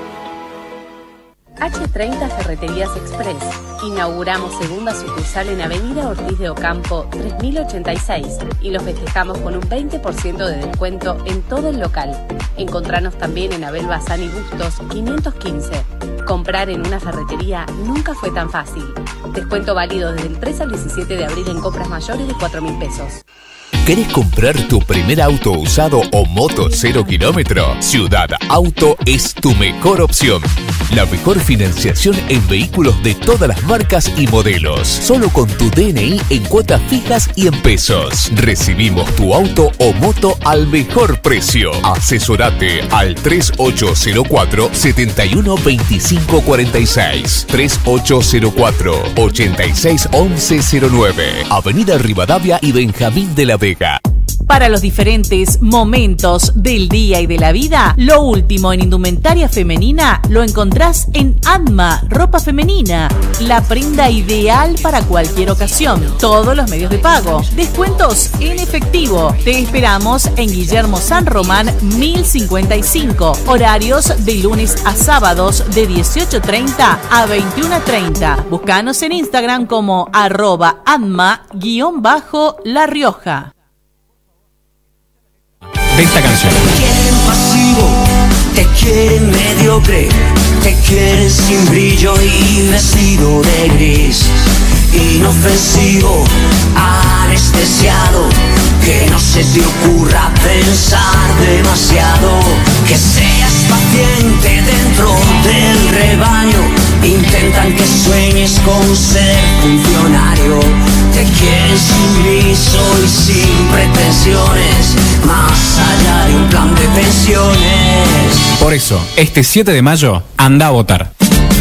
H treinta Ferreterías Express. Inauguramos segunda sucursal en Avenida Ortiz de Ocampo tres mil ochenta y seis y lo festejamos con un veinte por ciento de descuento en todo el local. Encontranos también en Abel Bazán y Bustos quinientos quince. Comprar en una ferretería nunca fue tan fácil. Descuento válido desde el tres al diecisiete de abril en compras mayores de cuatro mil pesos. ¿Querés comprar tu primer auto usado o moto cero kilómetro? Ciudad Auto es tu mejor opción. La mejor financiación en vehículos de todas las marcas y modelos. Solo con tu D N I en cuotas fijas y en pesos. Recibimos tu auto o moto al mejor precio. Asesorate al tres ocho cero cuatro, siete uno dos cinco cuatro seis. tres ocho cero cuatro, ocho seis once cero nueve. Avenida Rivadavia y Benjamín de la Vega. Para los diferentes momentos del día y de la vida, lo último en indumentaria femenina lo encontrás en Anma, ropa femenina. La prenda ideal para cualquier ocasión. Todos los medios de pago. Descuentos en efectivo. Te esperamos en Guillermo San Román mil cincuenta y cinco. Horarios de lunes a sábados de dieciocho treinta a veintiuno treinta. Búscanos en Instagram como arroba anma-la Rioja. De esta canción. Te quieren pasivo, te quieren mediocre, te quieren sin brillo y vestido de gris, inofensivo, anestesiado, que no se te ocurra pensar demasiado, que seas paciente dentro del rebaño, intentan que sueñes con ser funcionario, te quieren sumiso y sin pretensiones, más allá de un plan de pensiones. Por eso, este siete de mayo, anda a votar.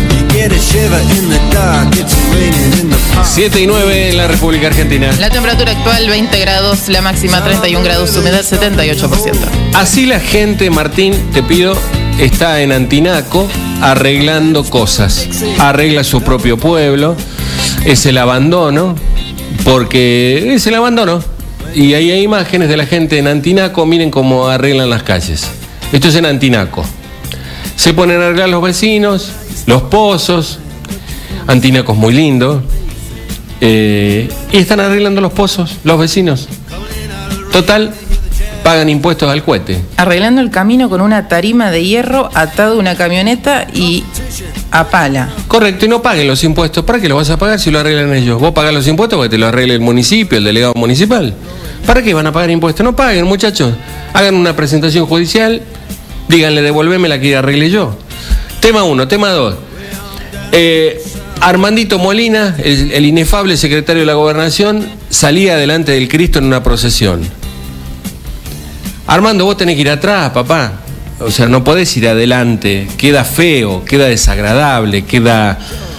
siete y nueve en la República Argentina. La temperatura actual veinte grados, la máxima treinta y un grados, humedad setenta y ocho por ciento. Así la gente, Martín, te pido, está en Antinaco arreglando cosas. Arregla su propio pueblo, es el abandono, porque es el abandono. Y ahí hay imágenes de la gente en Antinaco, miren cómo arreglan las calles. Esto es en Antinaco. Se ponen a arreglar los vecinos, los pozos. Antinaco es muy lindo. Eh, y están arreglando los pozos, los vecinos. Total, pagan impuestos al cohete. Arreglando el camino con una tarima de hierro atado a una camioneta y a pala. Correcto, y no paguen los impuestos. ¿Para qué lo vas a pagar si lo arreglan ellos? Vos pagás los impuestos porque te lo arregle el municipio, el delegado municipal. ¿Para qué van a pagar impuestos? No paguen, muchachos. Hagan una presentación judicial, díganle, devolveme la que arreglé yo. Tema uno. Tema dos. Eh, Armandito Molina, el, el inefable secretario de la Gobernación, salía delante del Cristo en una procesión. Armando, vos tenés que ir atrás, papá. O sea, no podés ir adelante, queda feo, queda desagradable, queda...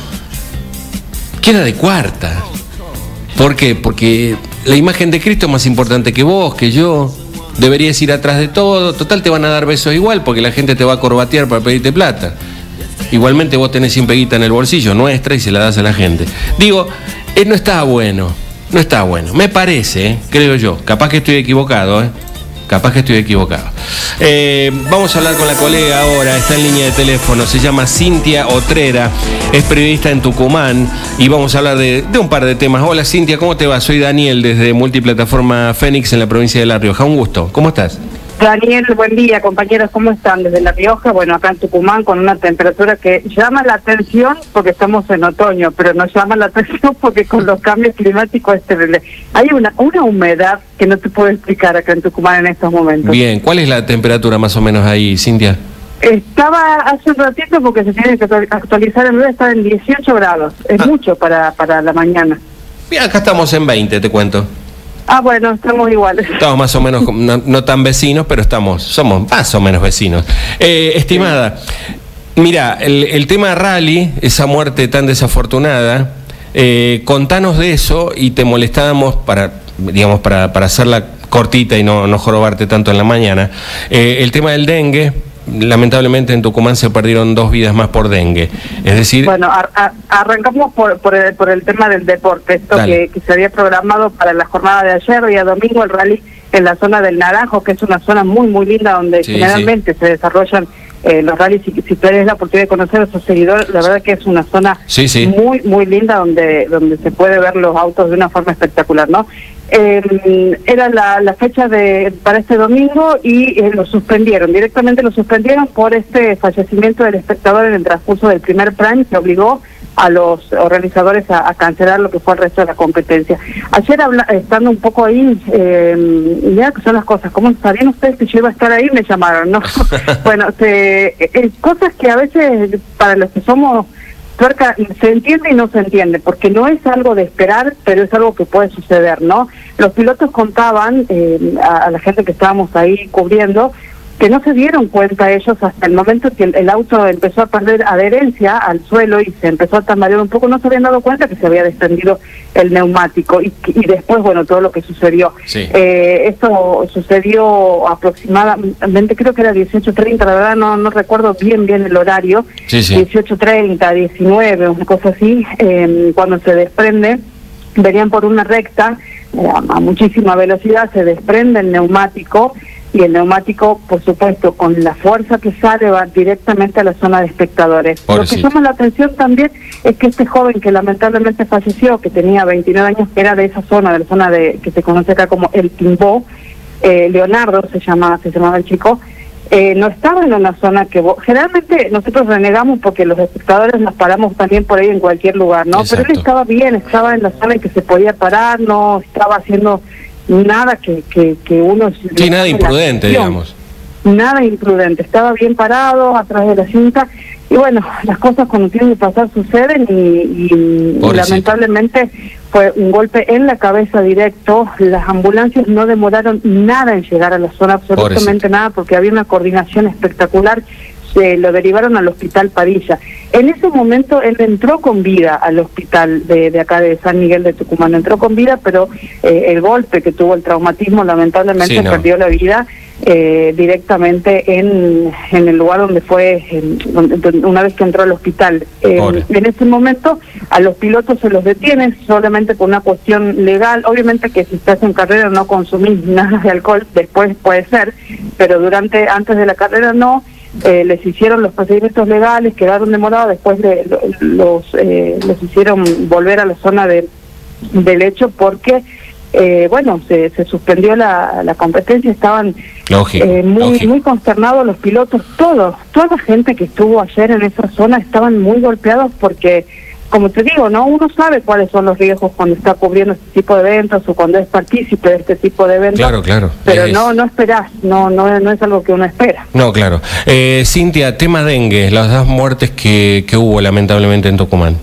queda de cuarta. ¿Por qué? Porque la imagen de Cristo es más importante que vos, que yo. Deberías ir atrás de todo. Total, te van a dar besos igual, porque la gente te va a corbatear para pedirte plata. Igualmente vos tenés siempre guita en el bolsillo nuestra y se la das a la gente. Digo, eh, no está bueno, no está bueno. Me parece, eh, creo yo. Capaz que estoy equivocado, ¿eh? Capaz que estoy equivocado. Eh, vamos a hablar con la colega ahora, está en línea de teléfono, se llama Cintia Otrera, es periodista en Tucumán y vamos a hablar de, de un par de temas. Hola Cintia, ¿cómo te va? Soy Daniel desde Multiplataforma Fénix en la provincia de La Rioja. Un gusto, ¿cómo estás? Daniel, buen día, compañeros, ¿cómo están? Desde La Rioja, bueno, acá en Tucumán con una temperatura que llama la atención porque estamos en otoño, pero nos llama la atención porque con los cambios climáticos es terrible. Hay una, una humedad que no te puedo explicar acá en Tucumán en estos momentos. Bien, ¿cuál es la temperatura más o menos ahí, Cintia? Estaba hace un ratito porque se tiene que actualizar el día, está en dieciocho grados, es ah. mucho para, para la mañana. Bien, acá estamos en veinte, te cuento. Ah, bueno, estamos iguales. Estamos más o menos, no, no tan vecinos, pero estamos, somos más o menos vecinos. Eh, estimada, mira, el, el tema rally, esa muerte tan desafortunada, eh, contanos de eso y te molestábamos para, digamos, para, para hacerla cortita y no, no jorobarte tanto en la mañana. Eh, el tema del dengue. Lamentablemente en Tucumán se perdieron dos vidas más por dengue. Es decir... Bueno, ar ar arrancamos por, por, el, por el tema del deporte. Esto que, que se había programado para la jornada de ayer, día domingo, el rally en la zona del Naranjo, que es una zona muy, muy linda donde sí, generalmente sí. se desarrollan eh, los rallies. Si, si tenés la oportunidad de conocer a sus seguidores, la verdad que es una zona sí, sí. muy, muy linda donde, donde se puede ver los autos de una forma espectacular, ¿no? Eh, era la, la fecha de para este domingo y eh, lo suspendieron, directamente lo suspendieron por este fallecimiento del espectador en el transcurso del primer prime que obligó a los organizadores a, a cancelar lo que fue el resto de la competencia. Ayer habla, estando un poco ahí, eh, ya que son las cosas, ¿cómo sabían ustedes que yo iba a estar ahí? Me llamaron, ¿no? Bueno, se, eh, cosas que a veces para los que somos tuerca se entiende y no se entiende, porque no es algo de esperar, pero es algo que puede suceder, ¿no? Los pilotos contaban eh, a, a la gente que estábamos ahí cubriendo que no se dieron cuenta ellos hasta el momento que el, el auto empezó a perder adherencia al suelo y se empezó a tambalear un poco, no se habían dado cuenta que se había desprendido el neumático y, y después, bueno, todo lo que sucedió. Sí. Eh, esto sucedió aproximadamente, creo que era dieciocho treinta, la verdad no no recuerdo bien bien el horario, sí, sí. dieciocho treinta, diecinueve, una cosa así, eh, cuando se desprende, venían por una recta eh, a muchísima velocidad, se desprende el neumático y el neumático, por supuesto, con la fuerza que sale, va directamente a la zona de espectadores. Pobrecito. Lo que llama la atención también es que este joven que lamentablemente falleció, que tenía veintinueve años, que era de esa zona, de la zona de que se conoce acá como El Timbó, eh, Leonardo se llamaba, se llamaba el chico, eh, no estaba en una zona que... Generalmente nosotros renegamos porque los espectadores nos paramos también por ahí en cualquier lugar, ¿no? Exacto. Pero él estaba bien, estaba en la zona en que se podía parar, no estaba haciendo... nada que, que, que uno... Sí, nada imprudente, digamos. Nada imprudente, estaba bien parado atrás de la cinta y bueno, las cosas cuando tienen que pasar suceden y, y, y lamentablemente fue un golpe en la cabeza directo. Las ambulancias no demoraron nada en llegar a la zona, absolutamente Pobrecito. nada, porque había una coordinación espectacular. Se lo derivaron al hospital Padilla. En ese momento él entró con vida al hospital de, de acá de San Miguel de Tucumán, entró con vida, pero eh, el golpe que tuvo, el traumatismo, lamentablemente sí, no. perdió la vida eh, directamente en, en el lugar donde fue, en, donde, una vez que entró al hospital. Eh, en ese momento a los pilotos se los detienen solamente por una cuestión legal. Obviamente que si estás en carrera no consumís nada de alcohol, después puede ser, pero durante antes de la carrera no. Eh, les hicieron los procedimientos legales, quedaron demorados, después de, los eh, les hicieron volver a la zona de, del hecho porque, eh, bueno, se, se suspendió la, la competencia, estaban lógico, eh, muy lógico. muy consternados los pilotos, todos, toda la gente que estuvo ayer en esa zona estaban muy golpeados porque, como te digo, no uno sabe cuáles son los riesgos cuando está cubriendo este tipo de eventos o cuando es partícipe de este tipo de eventos. Claro, claro. Pero es... no no esperás, no no no es algo que uno espera. No, claro. Eh, Cintia, tema dengue, las dos muertes que, que hubo lamentablemente en Tucumán.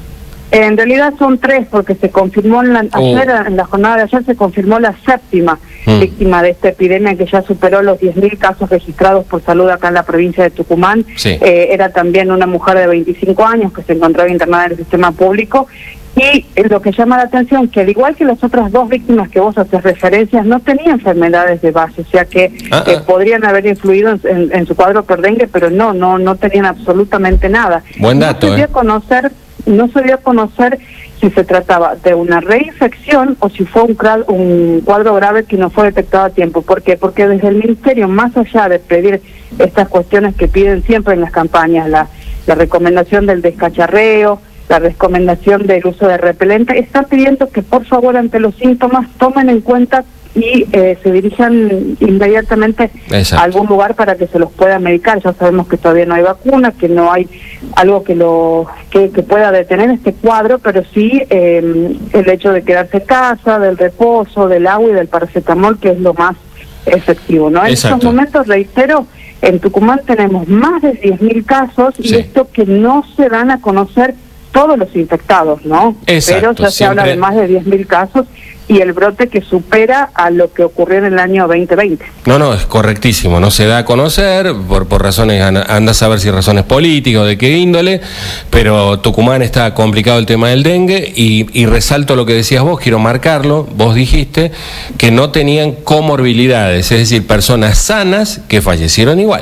En realidad son tres, porque se confirmó en la, Oh. ayer, en la jornada de ayer se confirmó la séptima Mm. víctima de esta epidemia, que ya superó los diez mil casos registrados por salud acá en la provincia de Tucumán. Sí. Eh, era también una mujer de veinticinco años que se encontraba internada en el sistema público. Y eh, lo que llama la atención, que al igual que las otras dos víctimas que vos haces referencias, no tenía enfermedades de base, o sea que Ah, eh, ah. podrían haber influido en, en- en su cuadro por dengue, pero no, no, no tenían absolutamente nada. Buen dato, No se dio eh. a conocer, no se dio a conocer si se trataba de una reinfección o si fue un, cra- un cuadro grave que no fue detectado a tiempo. ¿Por qué? Porque desde el Ministerio, más allá de pedir estas cuestiones que piden siempre en las campañas, la, la recomendación del descacharreo, la recomendación del uso de repelente, está pidiendo que por favor ante los síntomas tomen en cuenta y eh, se dirijan inmediatamente Exacto. a algún lugar para que se los pueda medicar. Ya sabemos que todavía no hay vacuna, que no hay algo que lo que, que pueda detener este cuadro, pero sí eh, el hecho de quedarse en casa, del reposo, del agua y del paracetamol, que es lo más efectivo, ¿no? En estos Exacto. momentos, reitero, en Tucumán tenemos más de diez mil casos y Sí. esto que no se dan a conocer todos los infectados, ¿no? Exacto, Pero ya se habla siempre- de más de diez mil casos y el brote que supera a lo que ocurrió en el año veinte veinte. No, no, es correctísimo, no se da a conocer por, por razones, an- anda a saber si razones políticas o de qué índole, pero Tucumán está complicado el tema del dengue y, y resalto lo que decías vos, quiero marcarlo, vos dijiste que no tenían comorbilidades, es decir, personas sanas que fallecieron igual.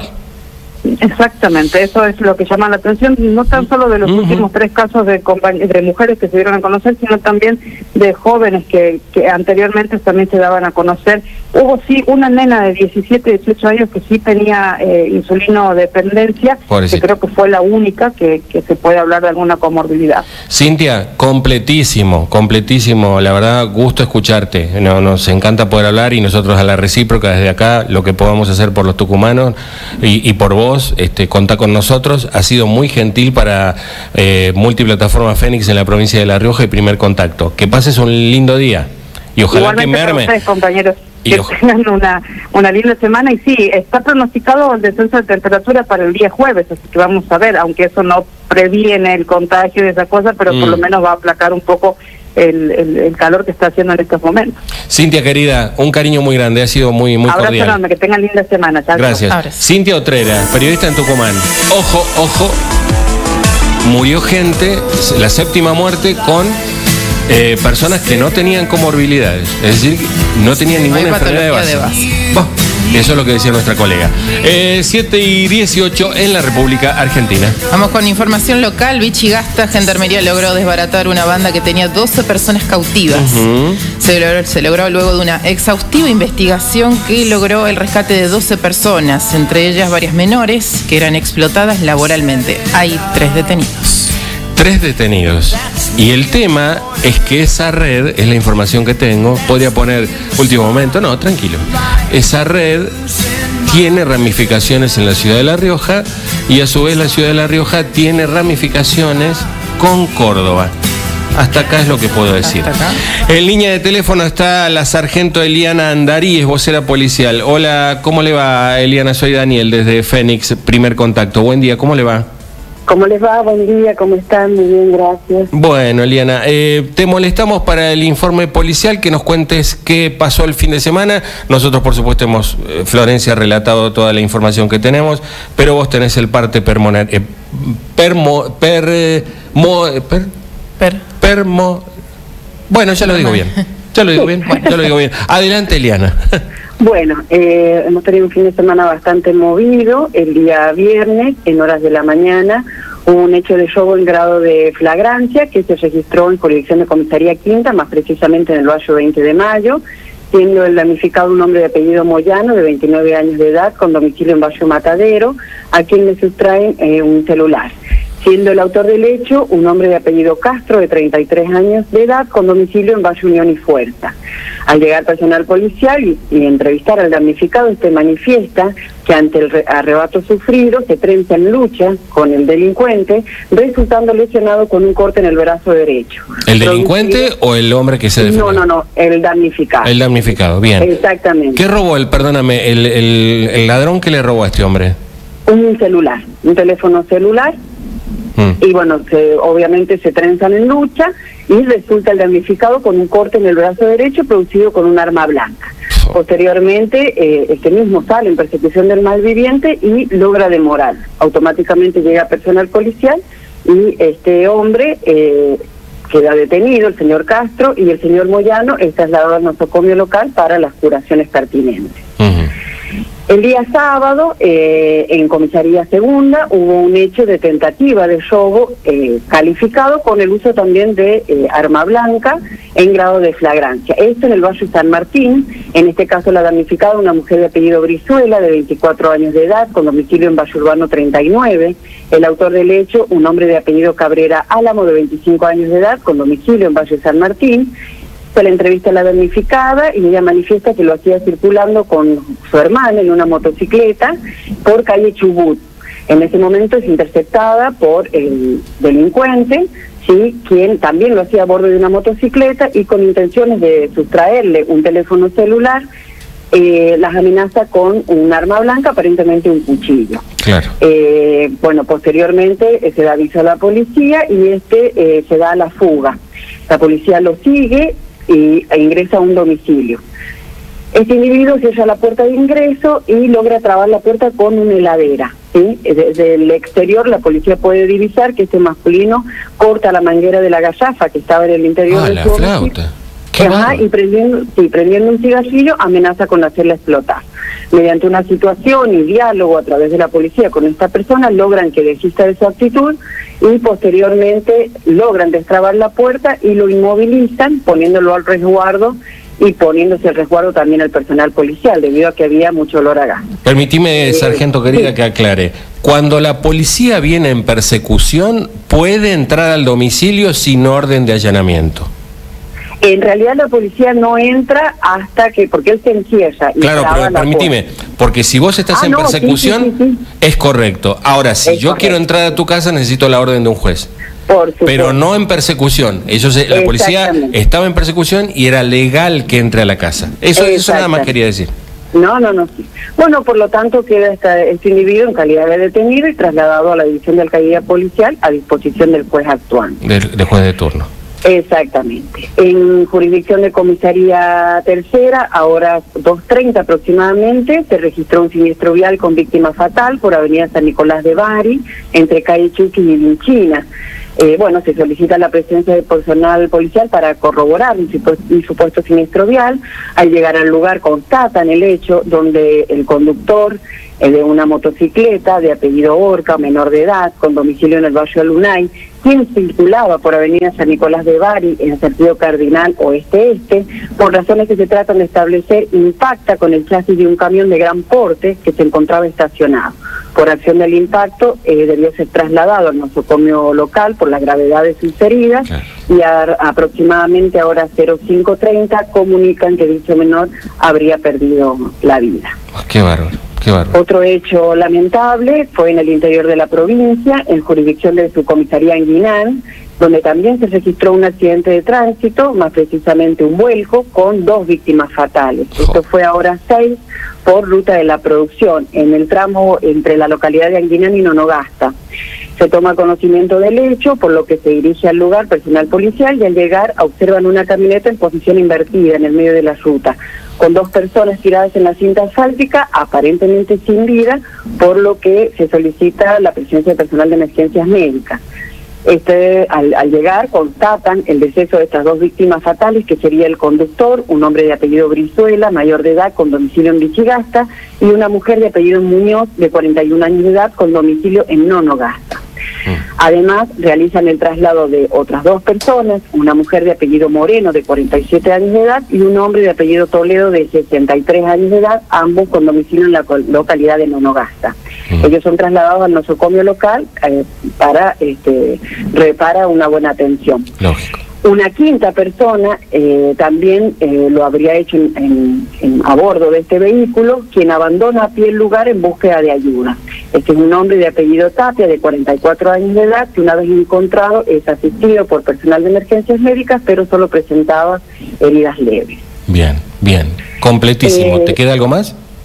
Exactamente, eso es lo que llama la atención, no tan solo de los últimos tres casos de, compañ- de mujeres que se dieron a conocer, sino también de jóvenes que, que anteriormente también se daban a conocer. Hubo sí una nena de diecisiete, dieciocho años que sí tenía eh, insulino dependencia, Pobrecita. que creo que fue la única que, que se puede hablar de alguna comorbilidad. Cintia, completísimo, completísimo, la verdad, gusto escucharte, no, nos encanta poder hablar y nosotros a la recíproca desde acá, lo que podamos hacer por los tucumanos y, y por vos, este, contá con nosotros, ha sido muy gentil para eh, Multiplataforma Fénix en la provincia de La Rioja y Primer Contacto. Que pases un lindo día y ojalá Igualmente que para merme. ustedes, compañeros, Y que oja- tengan una, una linda semana. Y sí, está pronosticado el descenso de temperatura para el día jueves, así que vamos a ver, aunque eso no previene el contagio de esa cosa, pero por Mm. lo menos va a aplacar un poco el, el, el calor que está haciendo en estos momentos. Cintia querida, un cariño muy grande, ha sido muy, muy Abrazo cordial. enorme, que tengan linda semana. Chao, chao. Gracias. Cintia Otrera, periodista en Tucumán. Ojo, ojo, murió gente, la séptima muerte con eh, personas que no tenían comorbilidades, es decir, no tenían No hay ninguna enfermedad de patología base. de Bah, eso es lo que decía nuestra colega. Eh, siete y dieciocho en la República Argentina. Vamos con información local. Vichigasta, Gendarmería logró desbaratar una banda que tenía doce personas cautivas. Ujú. Se logró, se logró luego de una exhaustiva investigación que logró el rescate de doce personas, entre ellas varias menores que eran explotadas laboralmente. Hay tres detenidos. Tres detenidos. Y el tema es que esa red, es la información que tengo, podría poner último momento, no, tranquilo. Esa red tiene ramificaciones en la ciudad de La Rioja y a su vez la ciudad de La Rioja tiene ramificaciones con Córdoba. Hasta acá es lo que puedo decir. En línea de teléfono está la sargento Eliana Andaríes, vocera policial. Hola, ¿cómo le va, Eliana? Soy Daniel desde Fénix, Primer Contacto. Buen día, ¿cómo le va? ¿Cómo les va? Buen día, ¿cómo están? Muy bien, gracias. Bueno, Eliana, eh, te molestamos para el informe policial, que nos cuentes qué pasó el fin de semana. Nosotros, por supuesto, hemos, eh, Florencia, relatado toda la información que tenemos, pero vos tenés el parte permoner, eh, permo, per, eh, mo, eh, per, Per. permo, bueno, ya lo digo bien, ya lo digo bien, ya lo digo bien. Adelante, Eliana. Bueno, eh, hemos tenido un fin de semana bastante movido. El día viernes, en horas de la mañana, hubo un hecho de robo en grado de flagrancia que se registró en jurisdicción de Comisaría Quinta, más precisamente en el barrio veinte de mayo, siendo el damnificado un hombre de apellido Moyano, de veintinueve años de edad, con domicilio en barrio Matadero, a quien le sustraen eh, un celular. Siendo el autor del hecho un hombre de apellido Castro, de treinta y tres años de edad, con domicilio en Valle Unión y Fuerza. Al llegar personal policial y, y entrevistar al damnificado, este manifiesta que ante el re- arrebato sufrido se trenza en lucha con el delincuente, resultando lesionado con un corte en el brazo derecho. ¿El delincuente o el hombre que se defendió? No, no, no, el damnificado. El damnificado, bien. Exactamente. ¿Qué robó el, perdóname, el, el, el ladrón que le robó a este hombre? Un celular, un teléfono celular. Mm. Y bueno, se, obviamente se trenzan en lucha y resulta el damnificado con un corte en el brazo derecho producido con un arma blanca. Oh. Posteriormente, eh, este mismo sale en persecución del malviviente y logra demorar. Automáticamente llega personal policial y este hombre eh, queda detenido, el señor Castro, y el señor Moyano es trasladado al nosocomio local para las curaciones pertinentes. Uh-huh. El día sábado, eh, en Comisaría Segunda, hubo un hecho de tentativa de robo eh, calificado con el uso también de eh, arma blanca en grado de flagrancia. Esto en el barrio San Martín, en este caso la damnificada, una mujer de apellido Brizuela, de veinticuatro años de edad, con domicilio en Valle Urbano treinta y nueve. El autor del hecho, un hombre de apellido Cabrera Álamo, de veinticinco años de edad, con domicilio en Valle San Martín. Se le entrevista a la damnificada y ella manifiesta que lo hacía circulando con su hermana en una motocicleta por calle Chubut. En ese momento es interceptada por el delincuente, sí, quien también lo hacía a bordo de una motocicleta y con intenciones de sustraerle un teléfono celular, eh, las amenaza con un arma blanca, aparentemente un cuchillo. Claro. Eh, bueno, posteriormente eh, se da aviso a la policía y este eh, se da a la fuga. La policía lo sigue y e ingresa a un domicilio. Este individuo cierra la puerta de ingreso y logra trabar la puerta con una heladera, ¿sí? Desde el exterior la policía puede divisar que este masculino corta la manguera de la garrafa que estaba en el interior ah, de su domicilio. Ajá, y prendiendo, sí, prendiendo un cigarrillo amenaza con hacerla explotar. Mediante una situación y diálogo a través de la policía con esta persona logran que desista de su actitud y posteriormente logran destrabar la puerta y lo inmovilizan poniéndolo al resguardo y poniéndose al resguardo también al personal policial debido a que había mucho olor a gas. Permitime, eh, sargento querida, sí, que aclare. Cuando la policía viene en persecución, ¿puede entrar al domicilio sin orden de allanamiento? En realidad la policía no entra hasta que, porque él se encierra. Y claro, pero permitime, porque si vos estás ah, en no, persecución, sí, sí, sí, sí. es correcto. Ahora, si es yo correcto. quiero entrar a tu casa, necesito la orden de un juez. Por pero no en persecución. Ellos, la policía estaba en persecución y era legal que entre a la casa. Eso, eso nada más quería decir. No, no, no. Bueno, por lo tanto queda esta, este individuo en calidad de detenido y trasladado a la División de Alcaldía Policial a disposición del juez actuante. Del, del juez de turno. Exactamente. En jurisdicción de Comisaría Tercera, a horas dos treinta aproximadamente, se registró un siniestro vial con víctima fatal por avenida San Nicolás de Bari, entre calle Chuqui y Vinchina. Eh, bueno, se solicita la presencia de personal policial para corroborar un supuesto, un supuesto siniestro vial. Al llegar al lugar constatan el hecho donde el conductor eh, de una motocicleta de apellido Orca, menor de edad, con domicilio en el barrio Lunay, quien circulaba por avenida San Nicolás de Bari en sentido cardinal oeste-este, por razones que se tratan de establecer, impacta con el chasis de un camión de gran porte que se encontraba estacionado. Por acción del impacto, eh, debió ser trasladado al nosocomio local por la gravedad de sus heridas, claro. y a, aproximadamente a horas cero cinco treinta comunican que dicho menor habría perdido la vida. Qué bárbaro. Otro hecho lamentable fue en el interior de la provincia, en jurisdicción de su comisaría en Guinán, donde también se registró un accidente de tránsito, más precisamente un vuelco, con dos víctimas fatales. Oh. Esto fue a horas seis por ruta de la producción, en el tramo entre la localidad de Anguinán y Nonogasta. Se toma conocimiento del hecho, por lo que se dirige al lugar personal policial y al llegar observan una camioneta en posición invertida en el medio de la ruta, con dos personas tiradas en la cinta asfáltica, aparentemente sin vida, por lo que se solicita la presencia de personal de emergencias médicas. Este, al, al llegar, constatan el deceso de estas dos víctimas fatales, que sería el conductor, un hombre de apellido Brizuela, mayor de edad, con domicilio en Vichigasta, y una mujer de apellido Muñoz, de cuarenta y un años de edad, con domicilio en Nonogasta. Además, realizan el traslado de otras dos personas, una mujer de apellido Moreno, de cuarenta y siete años de edad, y un hombre de apellido Toledo, de sesenta y tres años de edad, ambos con domicilio en la localidad de Nonogasta. Mm. Ellos son trasladados al nosocomio local eh, para, este, para una buena atención. Lógico. Una quinta persona eh, también eh, lo habría hecho en, en, en, a bordo de este vehículo, quien abandona a pie el lugar en búsqueda de ayuda. Este es un hombre de apellido Tapia, de cuarenta y cuatro años de edad, que una vez encontrado es asistido por personal de emergencias médicas, pero solo presentaba heridas leves. Bien, bien. Completísimo. Eh, ¿Te queda algo más?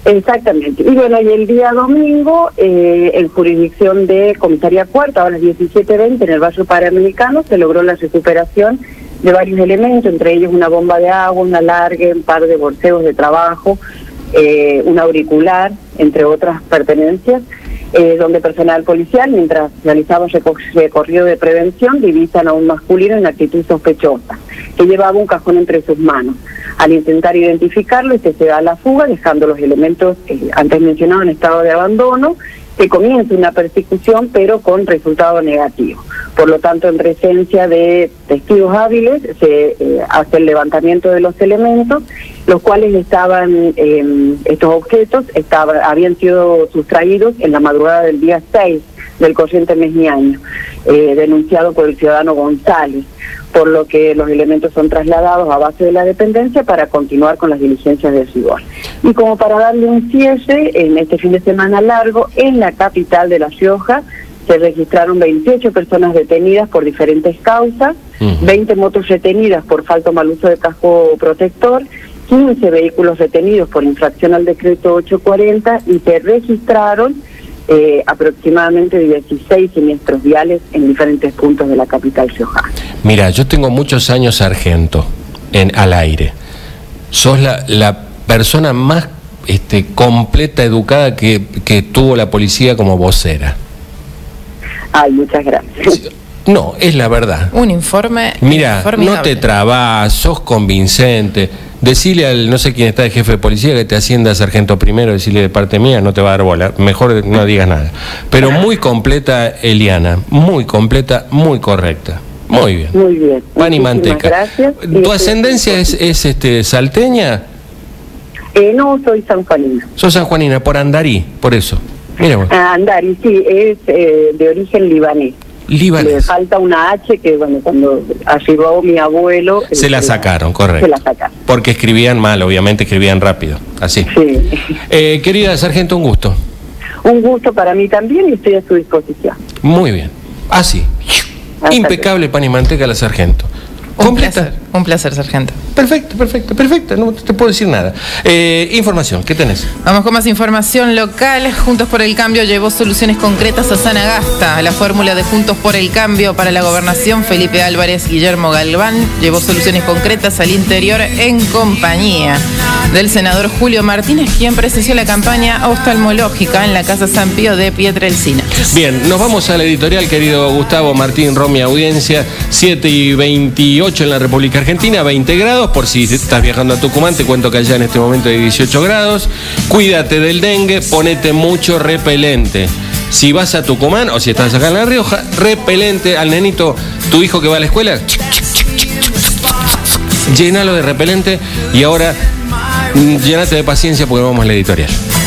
Exactamente. Y bueno, y el día domingo, eh, en jurisdicción de Comisaría Cuarta, a las diecisiete veinte, en el barrio Panamericano, se logró la recuperación de varios elementos, entre ellos una bomba de agua, una alargue, un par de bolseos de trabajo, eh, un auricular, entre otras pertenencias, eh, donde personal policial, mientras realizaba recor recorrido de prevención, divisan a un masculino en actitud sospechosa, que llevaba un cajón entre sus manos. Al intentar identificarlo, este se da a la fuga, dejando los elementos eh, antes mencionados en estado de abandono. Se comienza una persecución, pero con resultado negativo. Por lo tanto, en presencia de testigos hábiles, se eh, hace el levantamiento de los elementos, los cuales estaban, eh, estos objetos estaban, habían sido sustraídos en la madrugada del día seis del corriente mes y año, eh, denunciado por el ciudadano González, por lo que los elementos son trasladados a base de la dependencia para continuar con las diligencias del rigor. Y como para darle un cierre, en este fin de semana largo, en la capital de La Rioja, se registraron veintiocho personas detenidas por diferentes causas, uh-huh. veinte motos retenidas por falta o mal uso de casco protector, quince vehículos retenidos por infracción al decreto ochocientos cuarenta y se registraron Eh, aproximadamente dieciséis siniestros viales en diferentes puntos de la capital riojana. Mira, yo tengo muchos años sargento en, al aire. Sos la, la persona más este, completa, educada que, que tuvo la policía como vocera. Ay, muchas gracias. No, es la verdad. Un informe. Mira, no te trabas, sos convincente. Decile al, no sé quién está de jefe de policía, que te ascienda sargento primero, decirle de parte mía, no te va a dar bola. Mejor no digas nada. Pero muy completa, Eliana. Muy completa, muy correcta. Muy bien. Muy bien. Pan y manteca. Gracias. ¿Tu ascendencia es, es este salteña? Eh, no, soy sanjuanina. Sos sanjuanina, por Andarí, por eso. Mira vos. Ah, Andarí, sí, es eh, de origen libanés. Libanés. Le falta una H que, bueno, cuando arribó mi abuelo... Se la sacaron, correcto. Se la sacaron. Porque escribían mal, obviamente escribían rápido, así. Sí. Eh, querida sargento, un gusto. Un gusto para mí también y estoy a su disposición. Muy bien. Así. Hasta Impecable pan y manteca la sargento. Un Completa. placer, un placer, sargento. Perfecto, perfecto, perfecto. No te puedo decir nada. Eh, información, ¿qué tenés? Vamos con más información local. Juntos por el Cambio llevó soluciones concretas a Sanagasta. La fórmula de Juntos por el Cambio para la gobernación, Felipe Álvarez, Guillermo Galván, llevó soluciones concretas al interior en compañía del senador Julio Martínez, quien presenció la campaña oftalmológica en la Casa San Pío de Pietrelcina. Bien, nos vamos a la editorial, querido Gustavo Martín Romi, audiencia, siete y veintiocho en la República Argentina, veinte grados, por si estás viajando a Tucumán, te cuento que allá en este momento hay dieciocho grados. Cuídate del dengue, ponete mucho repelente. Si vas a Tucumán o si estás acá en La Rioja, repelente al nenito, tu hijo que va a la escuela, llénalo de repelente y ahora llénate de paciencia porque vamos a la editorial.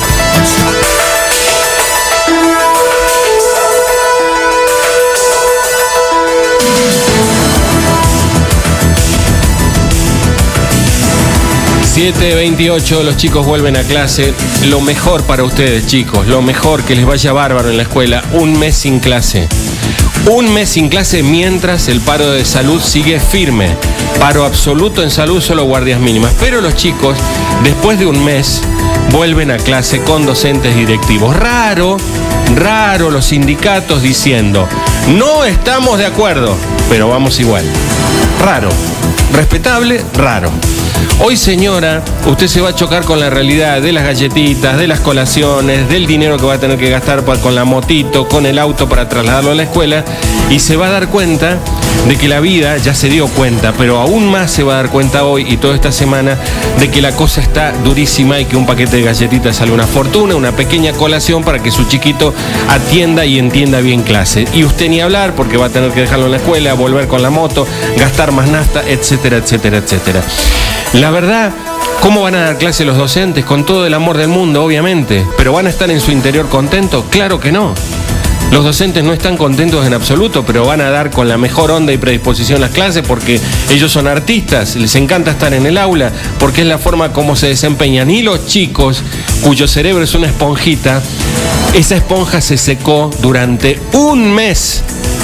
siete veintiocho, los chicos vuelven a clase. Lo mejor para ustedes, chicos, lo mejor, que les vaya bárbaro en la escuela. Un mes sin clase. Un mes sin clase mientras el paro de salud sigue firme. Paro absoluto en salud, solo guardias mínimas. Pero los chicos, después de un mes, vuelven a clase con docentes directivos. Raro, raro los sindicatos diciendo, no estamos de acuerdo, pero vamos igual. Raro, respetable, raro. Hoy, señora, usted se va a chocar con la realidad de las galletitas, de las colaciones, del dinero que va a tener que gastar con la motito, con el auto para trasladarlo a la escuela, y se va a dar cuenta de que la vida, ya se dio cuenta, pero aún más se va a dar cuenta hoy y toda esta semana, de que la cosa está durísima y que un paquete de galletitas sale una fortuna, una pequeña colación para que su chiquito atienda y entienda bien clase. Y usted ni hablar, porque va a tener que dejarlo en la escuela, volver con la moto, gastar más nafta, etcétera, etcétera, etcétera. La verdad, ¿cómo van a dar clase los docentes? Con todo el amor del mundo, obviamente. ¿Pero van a estar en su interior contentos? Claro que no. Los docentes no están contentos en absoluto, pero van a dar con la mejor onda y predisposición las clases porque ellos son artistas, les encanta estar en el aula, porque es la forma como se desempeñan. Y los chicos, cuyo cerebro es una esponjita, esa esponja se secó durante un mes.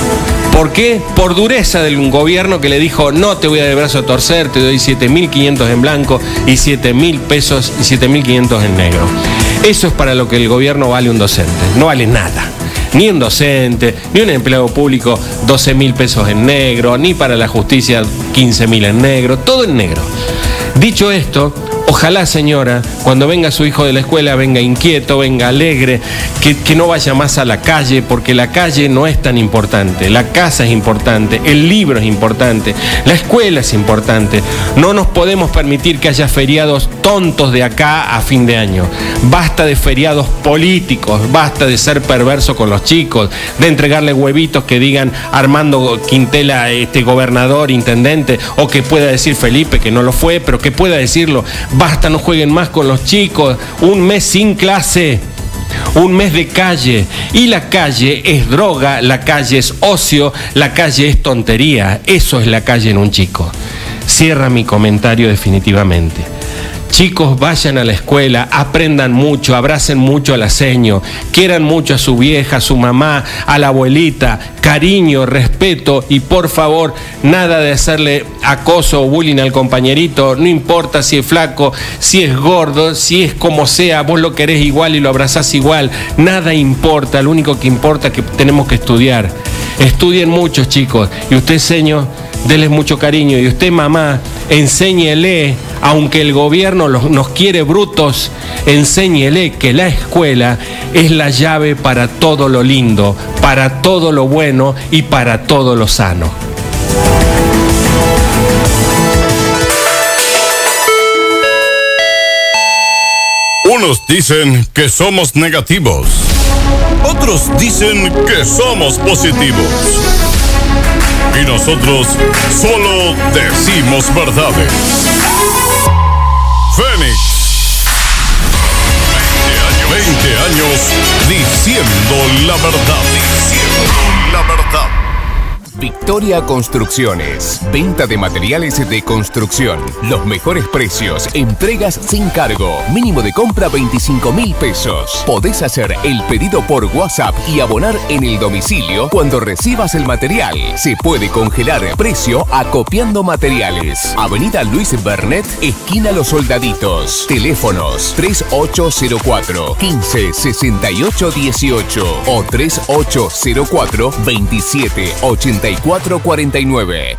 ¿Por qué? Por dureza de un gobierno que le dijo, no te voy a de brazo a torcer, te doy siete mil quinientos en blanco y siete mil pesos y siete mil quinientos en negro. Eso es para lo que el gobierno vale un docente. No vale nada. Ni un docente, ni un empleado público doce mil pesos en negro, ni para la justicia quince mil en negro, todo en negro. Dicho esto, ojalá, señora, cuando venga su hijo de la escuela, venga inquieto, venga alegre, que, que no vaya más a la calle, porque la calle no es tan importante. La casa es importante, el libro es importante, la escuela es importante. No nos podemos permitir que haya feriados tontos de acá a fin de año. Basta de feriados políticos, basta de ser perverso con los chicos, de entregarle huevitos que digan Armando Quintela, este gobernador, intendente, o que pueda decir Felipe, que no lo fue, pero que pueda decirlo. Basta, no jueguen más con los chicos. Un mes sin clase, un mes de calle. Y la calle es droga, la calle es ocio, la calle es tontería. Eso es la calle en un chico. Cierra mi comentario definitivamente. Chicos, vayan a la escuela, aprendan mucho, abracen mucho a la seño, quieran mucho a su vieja, a su mamá, a la abuelita, cariño, respeto y por favor, nada de hacerle acoso o bullying al compañerito, no importa si es flaco, si es gordo, si es como sea, vos lo querés igual y lo abrazás igual, nada importa, lo único que importa es que tenemos que estudiar. Estudien mucho, chicos, y usted, señor, déles mucho cariño, y usted, mamá, enséñele, aunque el gobierno los, nos quiere brutos, enséñele que la escuela es la llave para todo lo lindo, para todo lo bueno y para todo lo sano. Unos dicen que somos negativos, otros dicen que somos positivos. Y nosotros solo decimos verdades. Fénix. veinte años diciendo la verdad. Diciendo la verdad. Victoria Construcciones. Venta de materiales de construcción. Los mejores precios. Entregas sin cargo. Mínimo de compra veinticinco mil pesos. Podés hacer el pedido por WhatsApp y abonar en el domicilio cuando recibas el material. Se puede congelar precio acopiando materiales. Avenida Luis Bernet, esquina Los Soldaditos. Teléfonos tres ocho cero cuatro, quince, sesenta y ocho dieciocho o tres ocho cero cuatro, veintisiete, ochenta y cuatro cuarenta y nueve.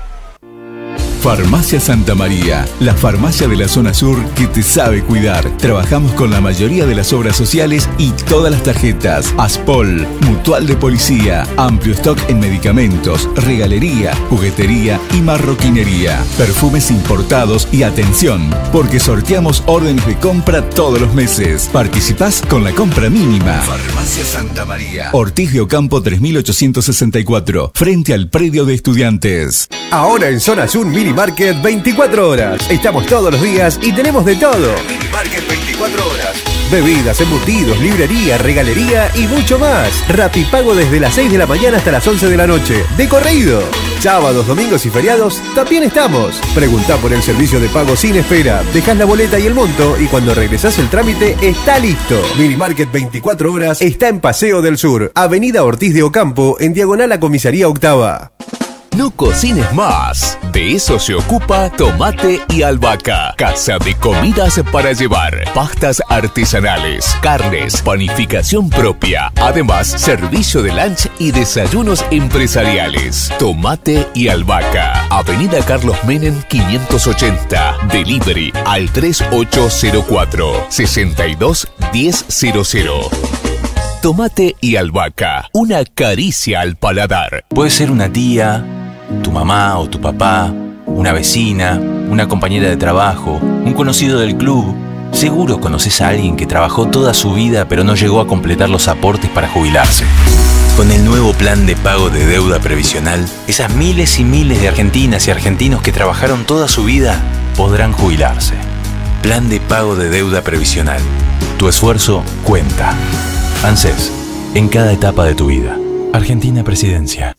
Farmacia Santa María, la farmacia de la zona sur que te sabe cuidar. Trabajamos con la mayoría de las obras sociales y todas las tarjetas. Aspol, Mutual de Policía, amplio stock en medicamentos, regalería, juguetería y marroquinería. Perfumes importados y atención, porque sorteamos órdenes de compra todos los meses. Participás con la compra mínima. Farmacia Santa María, Ortiz de Ocampo tres mil ochocientos sesenta y cuatro, frente al predio de estudiantes. Ahora en Zona Sur Mini Market veinticuatro horas. Estamos todos los días y tenemos de todo. Mini Market veinticuatro horas. Bebidas, embutidos, librería, regalería y mucho más. Rapipago desde las seis de la mañana hasta las once de la noche. De corrido. Sábados, domingos y feriados también estamos. Preguntá por el servicio de pago sin espera. Dejás la boleta y el monto y cuando regresás el trámite está listo. Mini Market veinticuatro horas está en Paseo del Sur, Avenida Ortiz de Ocampo, en diagonal a Comisaría Octava. No cocines más. De eso se ocupa Tomate y Albahaca. Casa de comidas para llevar. Pastas artesanales, carnes, panificación propia. Además, servicio de lunch y desayunos empresariales. Tomate y Albahaca. Avenida Carlos Menem quinientos ochenta. Delivery al tres ocho cero cuatro, sesenta y dos, diez cero cero. Tomate y Albahaca. Una caricia al paladar. Puede ser una tía, tu mamá o tu papá, una vecina, una compañera de trabajo, un conocido del club. Seguro conoces a alguien que trabajó toda su vida pero no llegó a completar los aportes para jubilarse. Con el nuevo plan de pago de deuda previsional, esas miles y miles de argentinas y argentinos que trabajaron toda su vida podrán jubilarse. Plan de pago de deuda previsional. Tu esfuerzo cuenta. ANSES, en cada etapa de tu vida. Argentina Presidencia.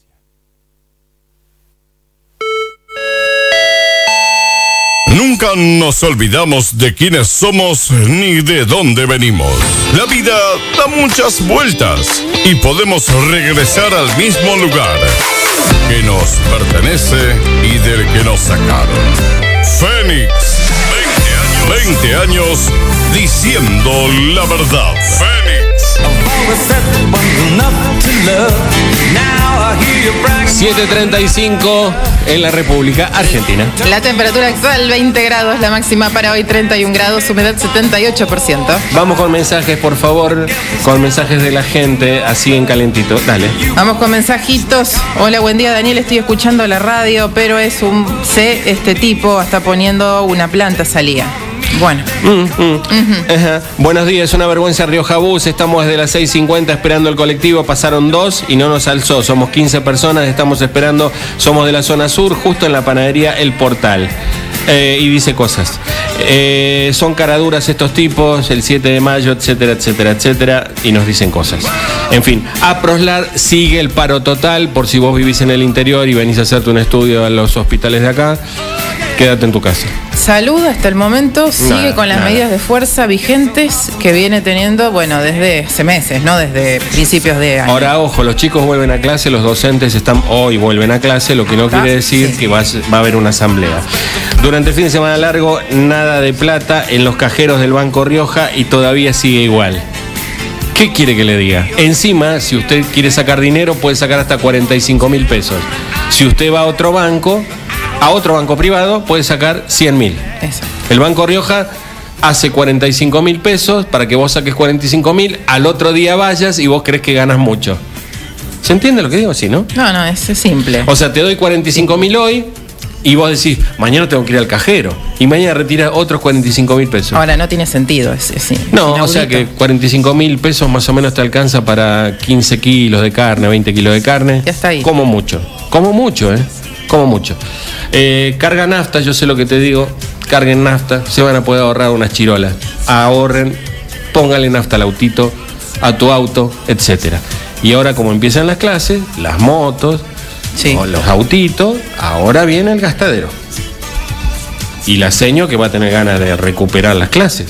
Nunca nos olvidamos de quiénes somos ni de dónde venimos. La vida da muchas vueltas y podemos regresar al mismo lugar que nos pertenece y del que nos sacaron. Fénix, veinte años diciendo la verdad. Fénix. siete treinta y cinco en la República Argentina. La temperatura actual veinte grados, la máxima para hoy treinta y un grados, humedad setenta y ocho por ciento. Vamos con mensajes, por favor, con mensajes de la gente, así en calentito. Dale. Vamos con mensajitos. Hola, buen día, Daniel, estoy escuchando la radio, pero es un C, este tipo está poniendo una planta salía. Bueno. Mm, mm. Uh-huh. Ajá. Buenos días, una vergüenza Rioja Bus. Estamos desde las seis cincuenta esperando el colectivo. Pasaron dos y no nos alzó. Somos quince personas, estamos esperando. Somos de la zona sur, justo en la panadería El Portal. Eh, y dice cosas. Eh, son caraduras estos tipos, el siete de mayo, etcétera, etcétera, etcétera. Y nos dicen cosas. En fin, a Proslar sigue el paro total. Por si vos vivís en el interior y venís a hacerte un estudio a los hospitales de acá, quédate en tu casa. Salud hasta el momento sigue Nada, con las nada. medidas de fuerza vigentes que viene teniendo, bueno, desde hace meses, ¿no? Desde principios de año. Ahora, ojo, los chicos vuelven a clase, los docentes están hoy vuelven a clase, lo que no quiere decir Sí. que va a, va a haber una asamblea. Durante el fin de semana largo, nada de plata en los cajeros del Banco Rioja y todavía sigue igual. ¿Qué quiere que le diga? Encima, si usted quiere sacar dinero, puede sacar hasta cuarenta y cinco mil pesos. Si usted va a otro banco, a otro banco privado, puede sacar cien mil. Eso. El Banco Rioja hace cuarenta y cinco mil pesos para que vos saques cuarenta y cinco mil, al otro día vayas y vos crees que ganas mucho. ¿Se entiende lo que digo? Sí, ¿no? No, no, es, es simple. O sea, te doy cuarenta y cinco mil hoy y vos decís, mañana tengo que ir al cajero. Y mañana retira otros cuarenta y cinco mil pesos. Ahora, no tiene sentido. Es, es, es No, inaudito. o sea que cuarenta y cinco mil pesos más o menos te alcanza para quince kilos de carne, veinte kilos de carne. Ya está ahí. Como mucho. Como mucho, ¿eh? Como mucho. Eh, carga nafta, yo sé lo que te digo. Carguen nafta, se van a poder ahorrar unas chirolas. Ahorren, póngale nafta al autito, a tu auto, etcétera. Y ahora, como empiezan las clases, las motos, Sí. o los autitos, ahora viene el gastadero. Y la seño que va a tener ganas de recuperar las clases.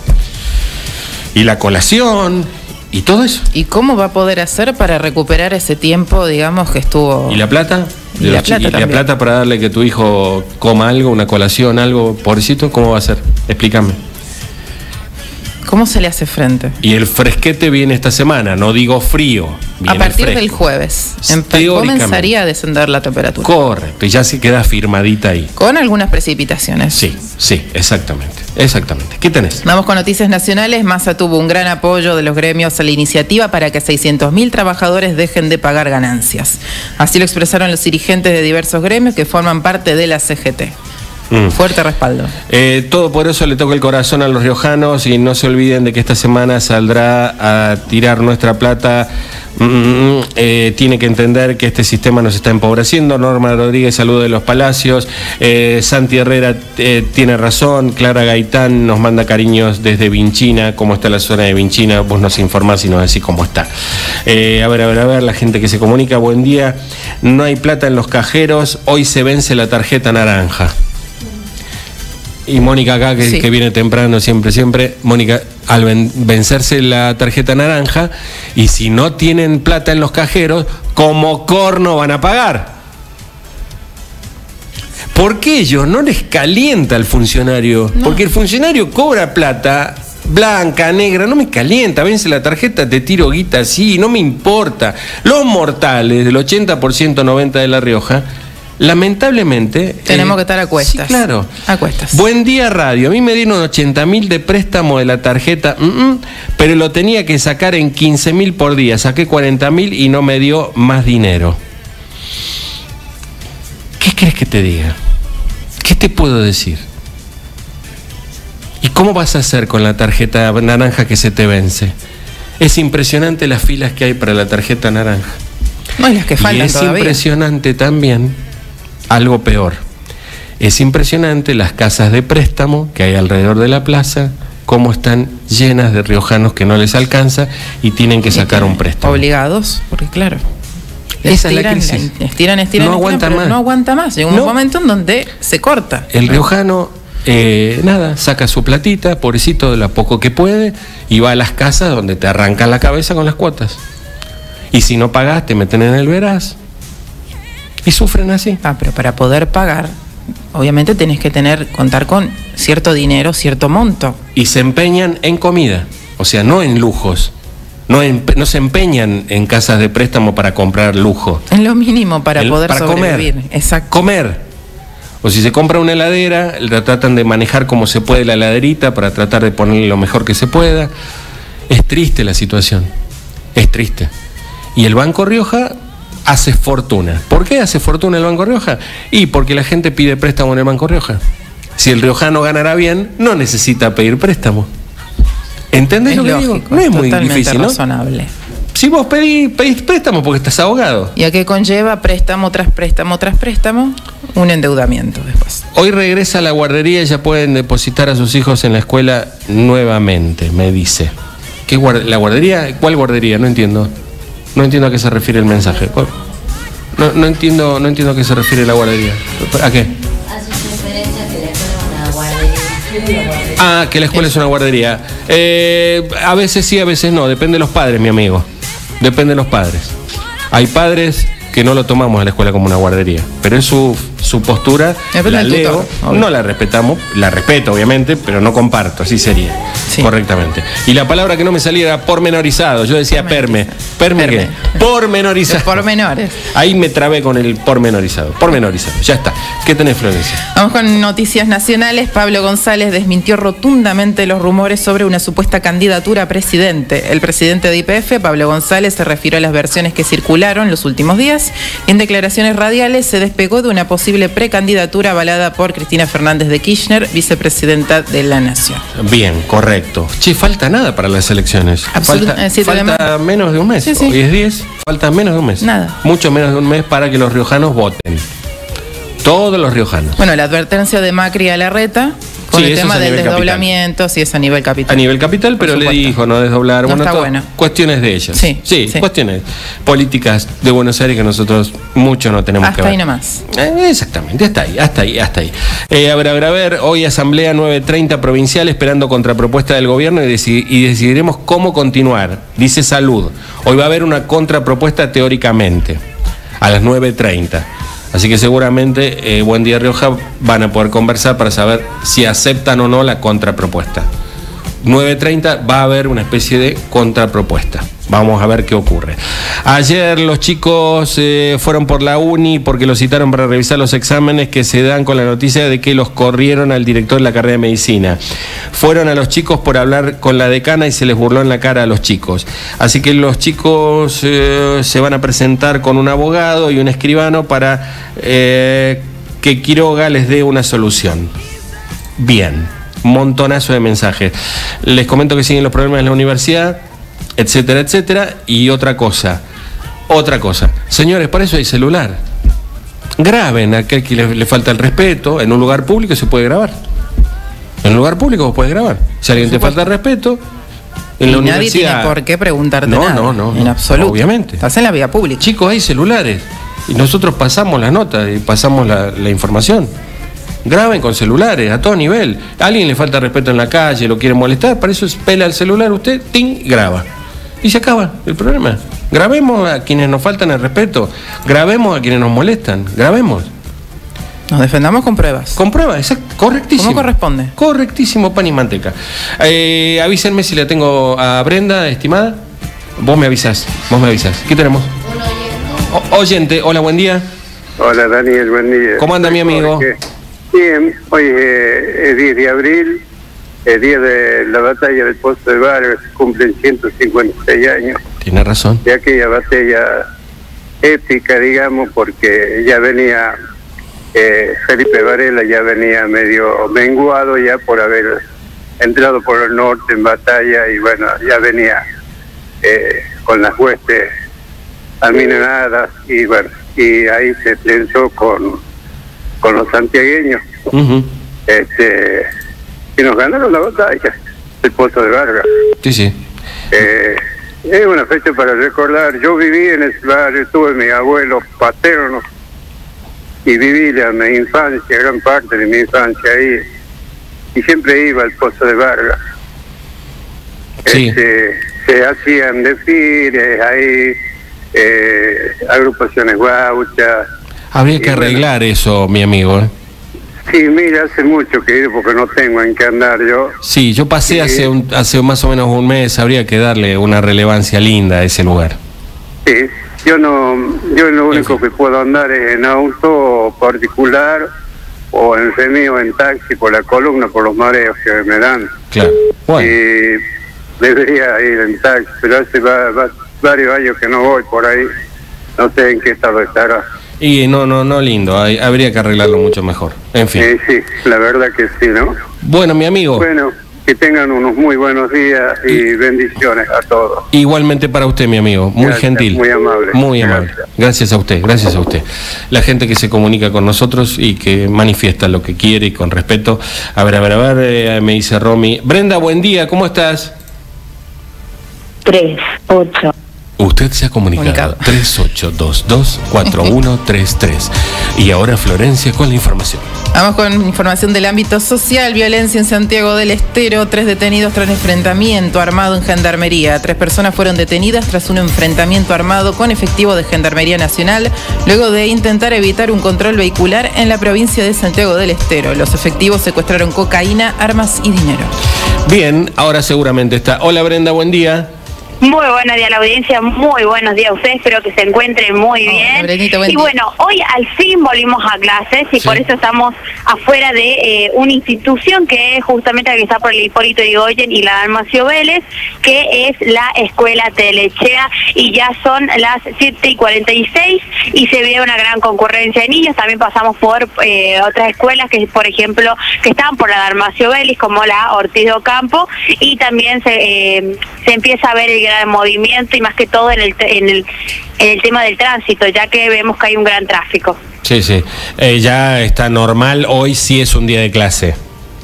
Y la colación, y todo eso. ¿Y cómo va a poder hacer para recuperar ese tiempo, digamos, que estuvo... ¿Y la plata? Y De la los plata chi- y la también. plata para darle que tu hijo coma algo, una colación, algo, pobrecito, ¿cómo va a ser? Explícame. ¿Cómo se le hace frente? Y el fresquete viene esta semana, no digo frío. Viene A partir fresco. del jueves empe- Teóricamente. comenzaría a descender la temperatura. Correcto, y ya se queda firmadita ahí. Con algunas precipitaciones. Sí, sí, exactamente. Exactamente. ¿Qué tenés? Vamos con noticias nacionales. Massa tuvo un gran apoyo de los gremios a la iniciativa para que seiscientos mil trabajadores dejen de pagar ganancias. Así lo expresaron los dirigentes de diversos gremios que forman parte de la C G T. Mm. Fuerte respaldo. Eh, todo por eso le toca el corazón a los riojanos y no se olviden de que esta semana saldrá a tirar nuestra plata. Mm, eh, tiene que entender que este sistema nos está empobreciendo. Norma Rodríguez, saludo de los Palacios. Eh, Santi Herrera eh, tiene razón. Clara Gaitán nos manda cariños desde Vinchina. ¿Cómo está la zona de Vinchina? Vos nos informás y nos decís cómo está. Eh, a ver, a ver, a ver, la gente que se comunica. Buen día. No hay plata en los cajeros. Hoy se vence la tarjeta naranja. Y Mónica acá, que, Sí. que viene temprano, siempre, siempre. Mónica, al ven- vencerse la tarjeta naranja, y si no tienen plata en los cajeros, como corno van a pagar. ¿Por qué ellos no les calienta al funcionario? Porque el funcionario cobra plata blanca, negra, no me calienta, vence la tarjeta, te tiro guita así, no me importa. Los mortales del ochenta por ciento, noventa por ciento de La Rioja, lamentablemente... Tenemos eh, que estar a cuestas. Sí, claro. A cuestas. Buen día, radio. A mí me dieron ochenta mil de préstamo de la tarjeta, mm, mm, pero lo tenía que sacar en quince mil por día. Saqué cuarenta mil y no me dio más dinero. ¿Qué crees que te diga? ¿Qué te puedo decir? ¿Y cómo vas a hacer con la tarjeta naranja que se te vence? Es impresionante las filas que hay para la tarjeta naranja. No, y las que faltan Y es todavía. impresionante también algo peor. Es impresionante las casas de préstamo que hay alrededor de la plaza, cómo están llenas de riojanos que no les alcanza y tienen que sacar un préstamo. Obligados, porque claro. Esa es la estiran, crisis. estiran, estiran, No estiran, aguanta pero más. No aguanta más. Llega un No. momento en donde se corta. El riojano eh, nada, saca su platita, pobrecito, de lo poco que puede, y va a las casas donde te arrancan la cabeza con las cuotas. Y si no pagás, te meten en el veraz. Y sufren así. Ah, pero para poder pagar, obviamente tenés que tener, contar con cierto dinero, cierto monto. Y se empeñan en comida, o sea, no en lujos. No, en, no se empeñan en casas de préstamo para comprar lujo. Es lo mínimo para El, poder para sobrevivir. Comer. Exacto. Comer. O si se compra una heladera, la tratan de manejar como se puede la heladerita para tratar de ponerle lo mejor que se pueda. Es triste la situación. Es triste. Y el Banco Rioja hace fortuna. ¿Por qué hace fortuna el Banco Rioja? Y porque la gente pide préstamo en el Banco Rioja. Si el riojano ganará bien, no necesita pedir préstamo. ¿Entendés lo que digo? No es muy difícil, ¿no? Razonable. Si vos pedís, pedís préstamo porque estás ahogado. ¿Y a qué conlleva préstamo tras préstamo tras préstamo? Un endeudamiento después. Hoy regresa a la guardería y ya pueden depositar a sus hijos en la escuela nuevamente, me dice. ¿Qué guard- ¿La guardería? ¿Cuál guardería? No entiendo. No entiendo a qué se refiere el mensaje. No, no entiendo, no entiendo a qué se refiere la guardería. ¿A qué? Ah, que la escuela es una guardería. Eh, a veces sí, a veces no. Depende de los padres, mi amigo. Depende de los padres. Hay padres que no lo tomamos a la escuela como una guardería, pero es su, su postura. Depende la del leo, tutor, no la respetamos, la respeto obviamente, pero no comparto, así sería. Sí. Correctamente. Y la palabra que no me salía era pormenorizado. Yo decía perme. ¿Perme qué? Pormenorizado. Los pormenores. Ahí me trabé con el pormenorizado. Pormenorizado. Ya está. ¿Qué tenés, Florencia? Vamos con noticias nacionales. Pablo González desmintió rotundamente los rumores sobre una supuesta candidatura a presidente. El presidente de Y P F, Pablo González, se refirió a las versiones que circularon los últimos días. En declaraciones radiales se despegó de una posible precandidatura avalada por Cristina Fernández de Kirchner, vicepresidenta de la Nación. Bien, correcto. Che, falta nada para las elecciones. Absolut- falta eh, siete de falta marzo. menos de un mes. Sí, sí. Hoy es diez, falta menos de un mes. Nada. Mucho menos de un mes para que los riojanos voten. Todos los riojanos. Bueno, la advertencia de Macri a Larreta con Sí, el eso tema es a del nivel desdoblamiento, sí, es a nivel capital. A nivel capital, pero le dijo no desdoblar. No bueno, está todo- bueno. Cuestiones de ellos. Sí, sí, sí. cuestiones políticas de Buenos Aires que nosotros mucho no tenemos Hasta que ver. ahí nomás. Eh, exactamente, hasta ahí, hasta ahí, hasta ahí. Eh, a ver, a ver, a ver, hoy asamblea nueve treinta provincial esperando contrapropuesta del gobierno y, deci- y decidiremos cómo continuar. Dice Salud. Hoy va a haber una contrapropuesta teóricamente a las nueve treinta. Así que seguramente eh, Buen Día Rioja van a poder conversar para saber si aceptan o no la contrapropuesta. nueve treinta va a haber una especie de contrapropuesta. Vamos a ver qué ocurre. Ayer los chicos eh, fueron por la uni porque los citaron para revisar los exámenes que se dan con la noticia de que los corrieron al director de la carrera de medicina. Fueron a los chicos por hablar con la decana y se les burló en la cara a los chicos. Así que los chicos eh, se van a presentar con un abogado y un escribano para eh, que Quiroga les dé una solución. Bien, montonazo de mensajes. Les comento que siguen los problemas en la universidad, etcétera, etcétera. Y otra cosa, otra cosa. Señores, para eso hay celular. Graben a aquel que le, le falta el respeto. En un lugar público se puede grabar. En un lugar público vos puedes grabar. Si a alguien te falta el respeto, en y la nadie universidad... tiene por qué preguntarte No, nada. no, no, En no, absoluto. obviamente. Estás en la vía pública. Chicos, hay celulares. Y nosotros pasamos las notas y pasamos la, la información. Graben con celulares, a todo nivel. A alguien le falta respeto en la calle, lo quiere molestar, para eso es pela el celular, usted, ting, graba. Y se acaba el problema. Grabemos a quienes nos faltan el respeto, grabemos a quienes nos molestan, grabemos. Nos defendamos con pruebas. Con pruebas, exacto, correctísimo. ¿Cómo corresponde? Correctísimo, pan y manteca. Eh, avísenme si la tengo a Brenda, estimada. Vos me avisás, vos me avisás. ¿Qué tenemos? O- oyente, hola, buen día. Hola Daniel, buen día. ¿Cómo anda mi amigo? Jorge. Bien, hoy eh, es diez de abril, el día de la batalla del Pozo de Vargas, se cumplen ciento cincuenta y seis años. Tiene razón. De aquella batalla épica, digamos, porque ya venía eh, Felipe Varela, ya venía medio menguado ya por haber entrado por el norte en batalla y bueno, ya venía eh, con las huestes aminonadas y bueno, y ahí se trenzó con, con los santiagueños. Uh-huh. Este, y nos ganaron la batalla, el Pozo de Vargas. Sí, sí. Eh, es una fecha para recordar. Yo viví en ese barrio, tuve mi abuelo paterno y viví la, mi infancia, gran parte de mi infancia ahí. y siempre iba al Pozo de Vargas. Sí. Este, se hacían desfiles, ahí eh, agrupaciones gauchas. Habría que arreglar bueno, eso, mi amigo, ¿eh? Sí, mira, hace mucho que he ido porque no tengo en qué andar yo. Sí, yo pasé sí. hace un, hace más o menos un mes, habría que darle una relevancia linda a ese lugar. Sí, yo no, yo lo único que puedo andar es en auto particular o en semi o en taxi por la columna, por los mareos que me dan. Claro, bueno. Y debería ir en taxi, pero hace va, va, varios años que no voy por ahí, no sé en qué estado estará. Y no, no, no lindo, hay, habría que arreglarlo mucho mejor, en fin. Sí, sí, la verdad que sí, ¿no? Bueno, mi amigo. Bueno, que tengan unos muy buenos días y bendiciones a todos. Igualmente para usted, mi amigo, muy Gracias, gentil. muy amable. Muy amable. Gracias. gracias a usted, gracias a usted. La gente que se comunica con nosotros y que manifiesta lo que quiere y con respeto. A ver, a ver, a ver, eh, me dice Romy. Brenda, buen día, ¿cómo estás? tres, ocho. Usted se ha comunicado. tres ocho dos dos cuatro uno tres tres. Y ahora Florencia con la información. Vamos con información del ámbito social. Violencia en Santiago del Estero. Tres detenidos tras enfrentamiento armado en Gendarmería. Tres personas fueron detenidas tras un enfrentamiento armado con efectivo de Gendarmería Nacional, luego de intentar evitar un control vehicular en la provincia de Santiago del Estero. Los efectivos secuestraron cocaína, armas y dinero. Bien, ahora seguramente está. Hola Brenda, buen día. Muy buenos días a la audiencia, muy buenos días a ustedes, espero que se encuentren muy bien. Oh, Brenito, buen y día. bueno, hoy al fin volvimos a clases y sí. por eso estamos afuera de eh, una institución que es justamente la que está por el Hipólito Yrigoyen y la Dalmacio Vélez, que es la Escuela Telechea, y ya son las siete y cuarenta y seis y se ve una gran concurrencia de niños. También pasamos por eh, otras escuelas que, por ejemplo, que estaban por la Dalmacio Vélez, como la Ortiz de Ocampo, y también se, eh, se empieza a ver el gran movimiento y más que todo en el, en el en el tema del tránsito, ya que vemos que hay un gran tráfico. Sí, sí. Eh, ya está normal, hoy sí es un día de clase.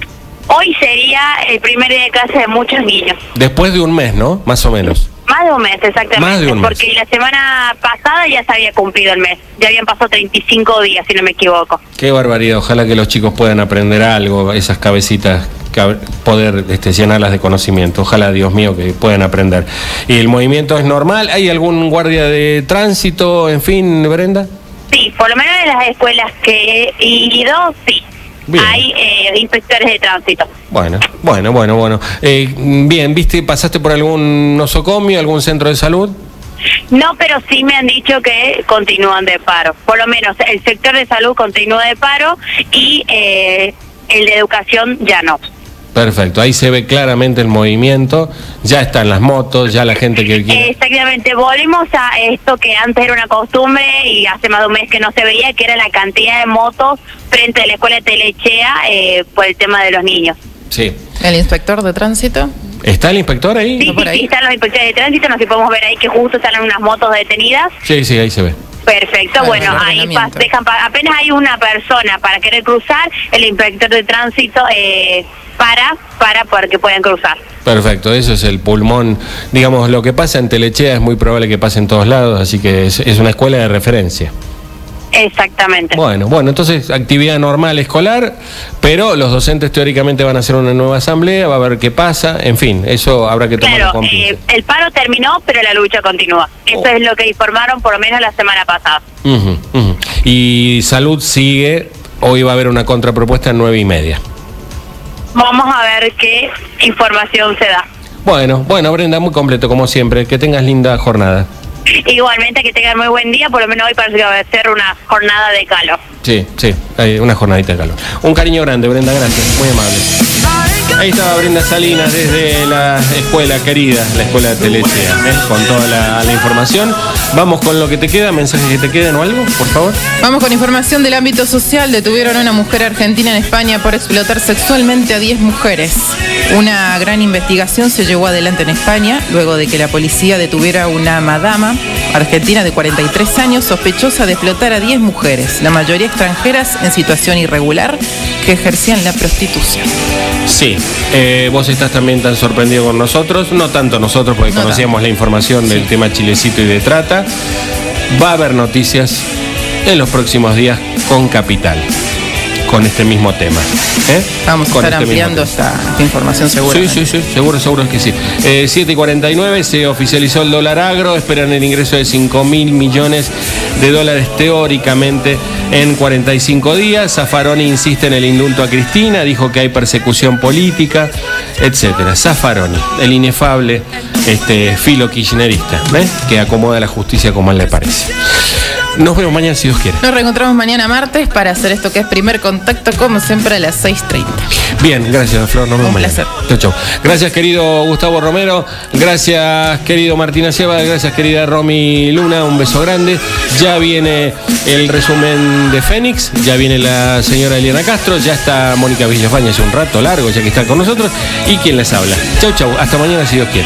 Hoy sería el primer día de clase de muchos niños. Después de un mes, ¿no? Más o menos. Más de un mes, exactamente. Más de un mes. Porque la semana pasada ya se había cumplido el mes. Ya habían pasado treinta y cinco días, si no me equivoco. Qué barbaridad. Ojalá que los chicos puedan aprender algo, esas cabecitas, poder este, llenarlas de conocimiento. Ojalá, Dios mío, que puedan aprender. ¿Y el movimiento es normal? ¿Hay algún guardia de tránsito, en fin, Brenda? Sí, por lo menos en las escuelas que he ido, sí. Bien. Hay eh, inspectores de tránsito. Bueno, bueno, bueno, bueno. Eh, bien, ¿viste, pasaste por algún nosocomio, algún centro de salud? No, pero sí me han dicho que continúan de paro. Por lo menos el sector de salud continúa de paro y eh, el de educación ya no. Perfecto, ahí se ve claramente el movimiento, ya están las motos, ya la gente que quiere... Exactamente, volvimos a esto que antes era una costumbre y hace más de un mes que no se veía, que era la cantidad de motos frente a la escuela Telechea eh, por el tema de los niños. Sí. ¿El inspector de tránsito? ¿Está el inspector ahí? Sí, sí, sí, están los inspectores de tránsito, no sé si podemos ver ahí que justo están unas motos detenidas. Sí, sí, ahí se ve. Perfecto, bueno, ahí pas, dejan, apenas hay una persona para querer cruzar, el inspector de tránsito eh, para, para poder que puedan cruzar. Perfecto, eso es el pulmón. Digamos, lo que pasa en Telechea es muy probable que pase en todos lados, así que es, es una escuela de referencia. Exactamente. Bueno, bueno, entonces actividad normal escolar, pero los docentes teóricamente van a hacer una nueva asamblea, va a ver qué pasa, en fin, eso habrá que tomarlo claro, con pinzas. Eh, el paro terminó, pero la lucha continúa. Eso oh. es lo que informaron por lo menos la semana pasada. Uh-huh, uh-huh. Y salud sigue, hoy va a haber una contrapropuesta a nueve y media. Vamos a ver qué información se da. Bueno, bueno, Brenda, muy completo como siempre, que tengas linda jornada. Igualmente, que tengan muy buen día, por lo menos hoy parece que va a ser una jornada de calor. Sí, sí, una jornadita de calor. Un cariño grande, Brenda, gracias, muy amable. Ahí estaba Brenda Salinas desde la escuela querida, la escuela de Telechea, ¿eh? Con toda la, la información. Vamos con lo que te queda, mensajes que te quedan o algo, por favor. Vamos con información del ámbito social. Detuvieron a una mujer argentina en España por explotar sexualmente a diez mujeres. Una gran investigación se llevó adelante en España luego de que la policía detuviera a una madama argentina de cuarenta y tres años sospechosa de explotar a diez mujeres, la mayoría extranjeras en situación irregular que ejercían la prostitución. Sí, eh, vos estás también tan sorprendido con nosotros, no tanto nosotros porque no conocíamos tanto la información del sí. tema Chilecito y de trata. Va a haber noticias en los próximos días con Capital. con este mismo tema. ¿eh? Vamos a con estar este ampliando esta, esta información seguro. Sí, sí, sí, seguro, seguro que sí. Eh, siete y cuarenta y nueve, se oficializó el dólar agro, esperan el ingreso de cinco mil millones de dólares teóricamente en cuarenta y cinco días. Zaffaroni insiste en el indulto a Cristina, dijo que hay persecución política, etcétera. Zaffaroni, el inefable este, filo kirchnerista, ¿ves? Que acomoda la justicia como a él le parece. Nos vemos mañana si Dios quiere. Nos reencontramos mañana martes para hacer esto que es Primer Contacto, como siempre, a las seis treinta. Bien, gracias, Flor. Nos vemos Un mañana. placer. Chau, chau. Gracias, querido Gustavo Romero. Gracias, querido Martina Seba. Gracias, querida Romy Luna. Un beso grande. Ya viene el resumen de Fénix. Ya viene la señora Eliana Castro. Ya está Mónica Villafaña hace un rato largo, ya que está con nosotros. Y quien les habla. Chau, chau. Hasta mañana si Dios quiere.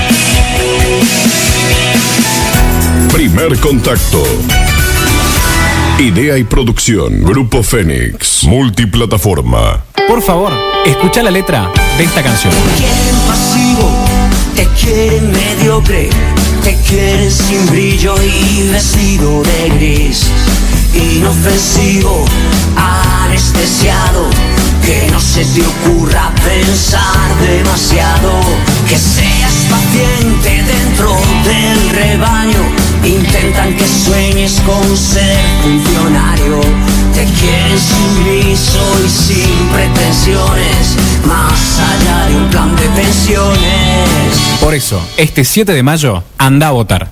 Primer Contacto. Idea y producción, Grupo Fénix, multiplataforma. Por favor, escucha la letra de esta canción. Te quieren pasivo, te quieren mediocre, te quieren sin brillo y vestido de gris. Inofensivo, anestesiado, que no se te ocurra pensar demasiado. Que seas paciente dentro del rebaño. Intentan que sueñes con ser funcionario. Te quieren sumiso y sin pretensiones, más allá de un plan de pensiones. Por eso, este siete de mayo, anda a votar.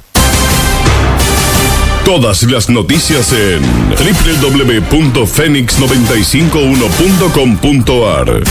Todas las noticias en doble u doble u doble u punto fénix noventa y cinco uno punto com punto a r.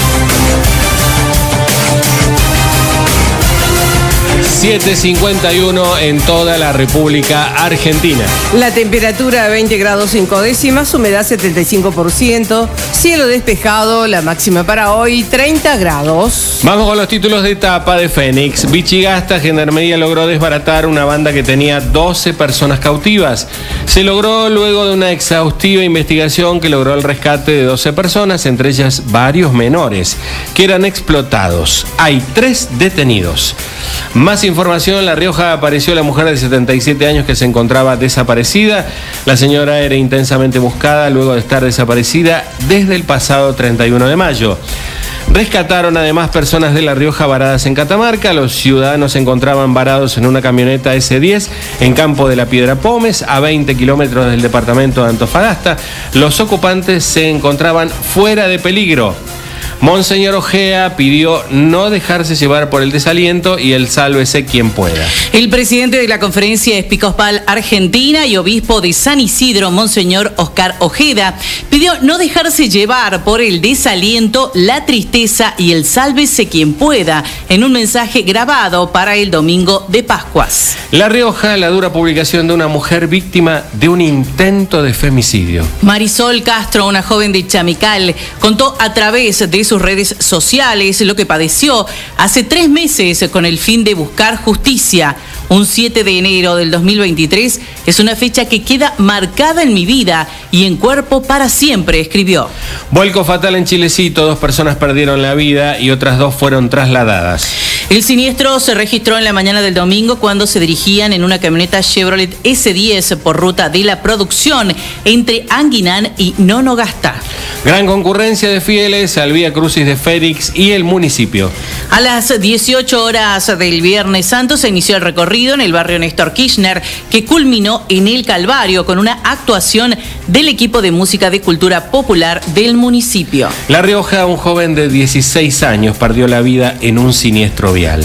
siete cincuenta y uno en toda la República Argentina. La temperatura veinte grados cinco décimas, humedad setenta y cinco por ciento, cielo despejado, la máxima para hoy treinta grados. Vamos con los títulos de etapa de Fénix. Vichigasta, Gendarmería logró desbaratar una banda que tenía doce personas cautivas. Se logró luego de una exhaustiva investigación que logró el rescate de doce personas, entre ellas varios menores, que eran explotados. Hay tres detenidos. Más información, en La Rioja apareció la mujer de setenta y siete años que se encontraba desaparecida. La señora era intensamente buscada luego de estar desaparecida desde el pasado treinta y uno de mayo. Rescataron además personas de La Rioja varadas en Catamarca. Los ciudadanos se encontraban varados en una camioneta ese diez en Campo de la Piedra Pómez, a veinte kilómetros del departamento de Antofagasta. Los ocupantes se encontraban fuera de peligro. Monseñor Ojea pidió no dejarse llevar por el desaliento y el sálvese quien pueda. El presidente de la Conferencia Episcopal Argentina y obispo de San Isidro, Monseñor Oscar Ojeda, pidió no dejarse llevar por el desaliento, la tristeza y el sálvese quien pueda, en un mensaje grabado para el domingo de Pascuas. La Rioja, la dura publicación de una mujer víctima de un intento de femicidio. Marisol Castro, una joven de Chamical, contó a través de sus redes sociales lo que padeció hace tres meses con el fin de buscar justicia. Un siete de enero del dos mil veintitrés es una fecha que queda marcada en mi vida y en cuerpo para siempre, escribió. Vuelco fatal en Chilecito, dos personas perdieron la vida y otras dos fueron trasladadas. El siniestro se registró en la mañana del domingo cuando se dirigían en una camioneta Chevrolet ese diez por ruta de la producción entre Anguinán y Nonogastá. Gran concurrencia de fieles al Vía Crucis de Fénix y el municipio. A las dieciocho horas del Viernes Santo se inició el recorrido en el barrio Néstor Kirchner, que culminó en el Calvario con una actuación del equipo de música de cultura popular del municipio. La Rioja, un joven de dieciséis años perdió la vida en un siniestro vial.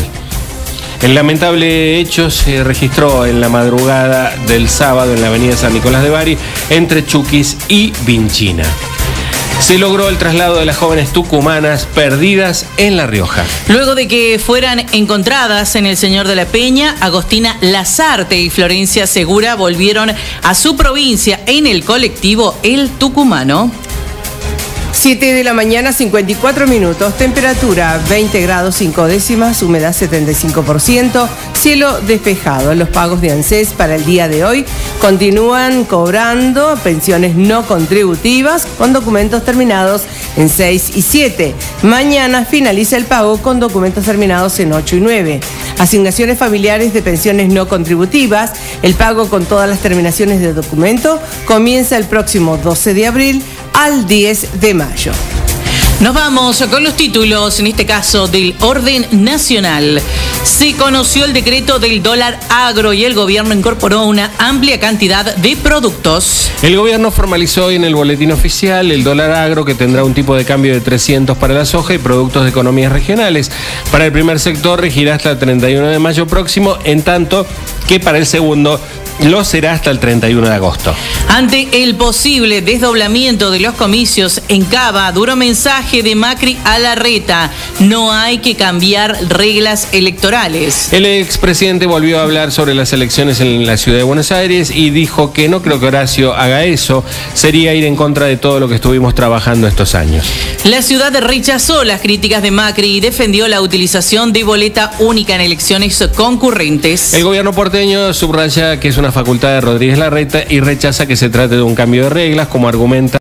El lamentable hecho se registró en la madrugada del sábado en la avenida San Nicolás de Bari, entre Chuquis y Vinchina. Se logró el traslado de las jóvenes tucumanas perdidas en La Rioja. Luego de que fueran encontradas en el Señor de la Peña, Agostina Lazarte y Florencia Segura volvieron a su provincia en el colectivo El Tucumano. siete de la mañana, cincuenta y cuatro minutos, temperatura veinte grados cinco décimas, humedad setenta y cinco por ciento, cielo despejado. Los pagos de ANSES para el día de hoy continúan cobrando pensiones no contributivas con documentos terminados en seis y siete. Mañana finaliza el pago con documentos terminados en ocho y nueve. Asignaciones familiares de pensiones no contributivas, el pago con todas las terminaciones de documento comienza el próximo doce de abril al diez de mayo. Nos vamos con los títulos, en este caso del orden nacional. Se conoció el decreto del dólar agro y el gobierno incorporó una amplia cantidad de productos. El gobierno formalizó hoy en el boletín oficial el dólar agro, que tendrá un tipo de cambio de trescientos para la soja y productos de economías regionales. Para el primer sector regirá hasta el treinta y uno de mayo próximo, en tanto que para el segundo lo será hasta el treinta y uno de agosto. Ante el posible desdoblamiento de los comicios en Cava, duro mensaje de Macri a Larreta: no hay que cambiar reglas electorales. El expresidente volvió a hablar sobre las elecciones en la ciudad de Buenos Aires y dijo que no creo que Horacio haga eso, sería ir en contra de todo lo que estuvimos trabajando estos años. La ciudad rechazó las críticas de Macri y defendió la utilización de boleta única en elecciones concurrentes. El gobierno porteño subraya que es una facultad de Rodríguez Larreta y rechaza que se trate de un cambio de reglas, como argumenta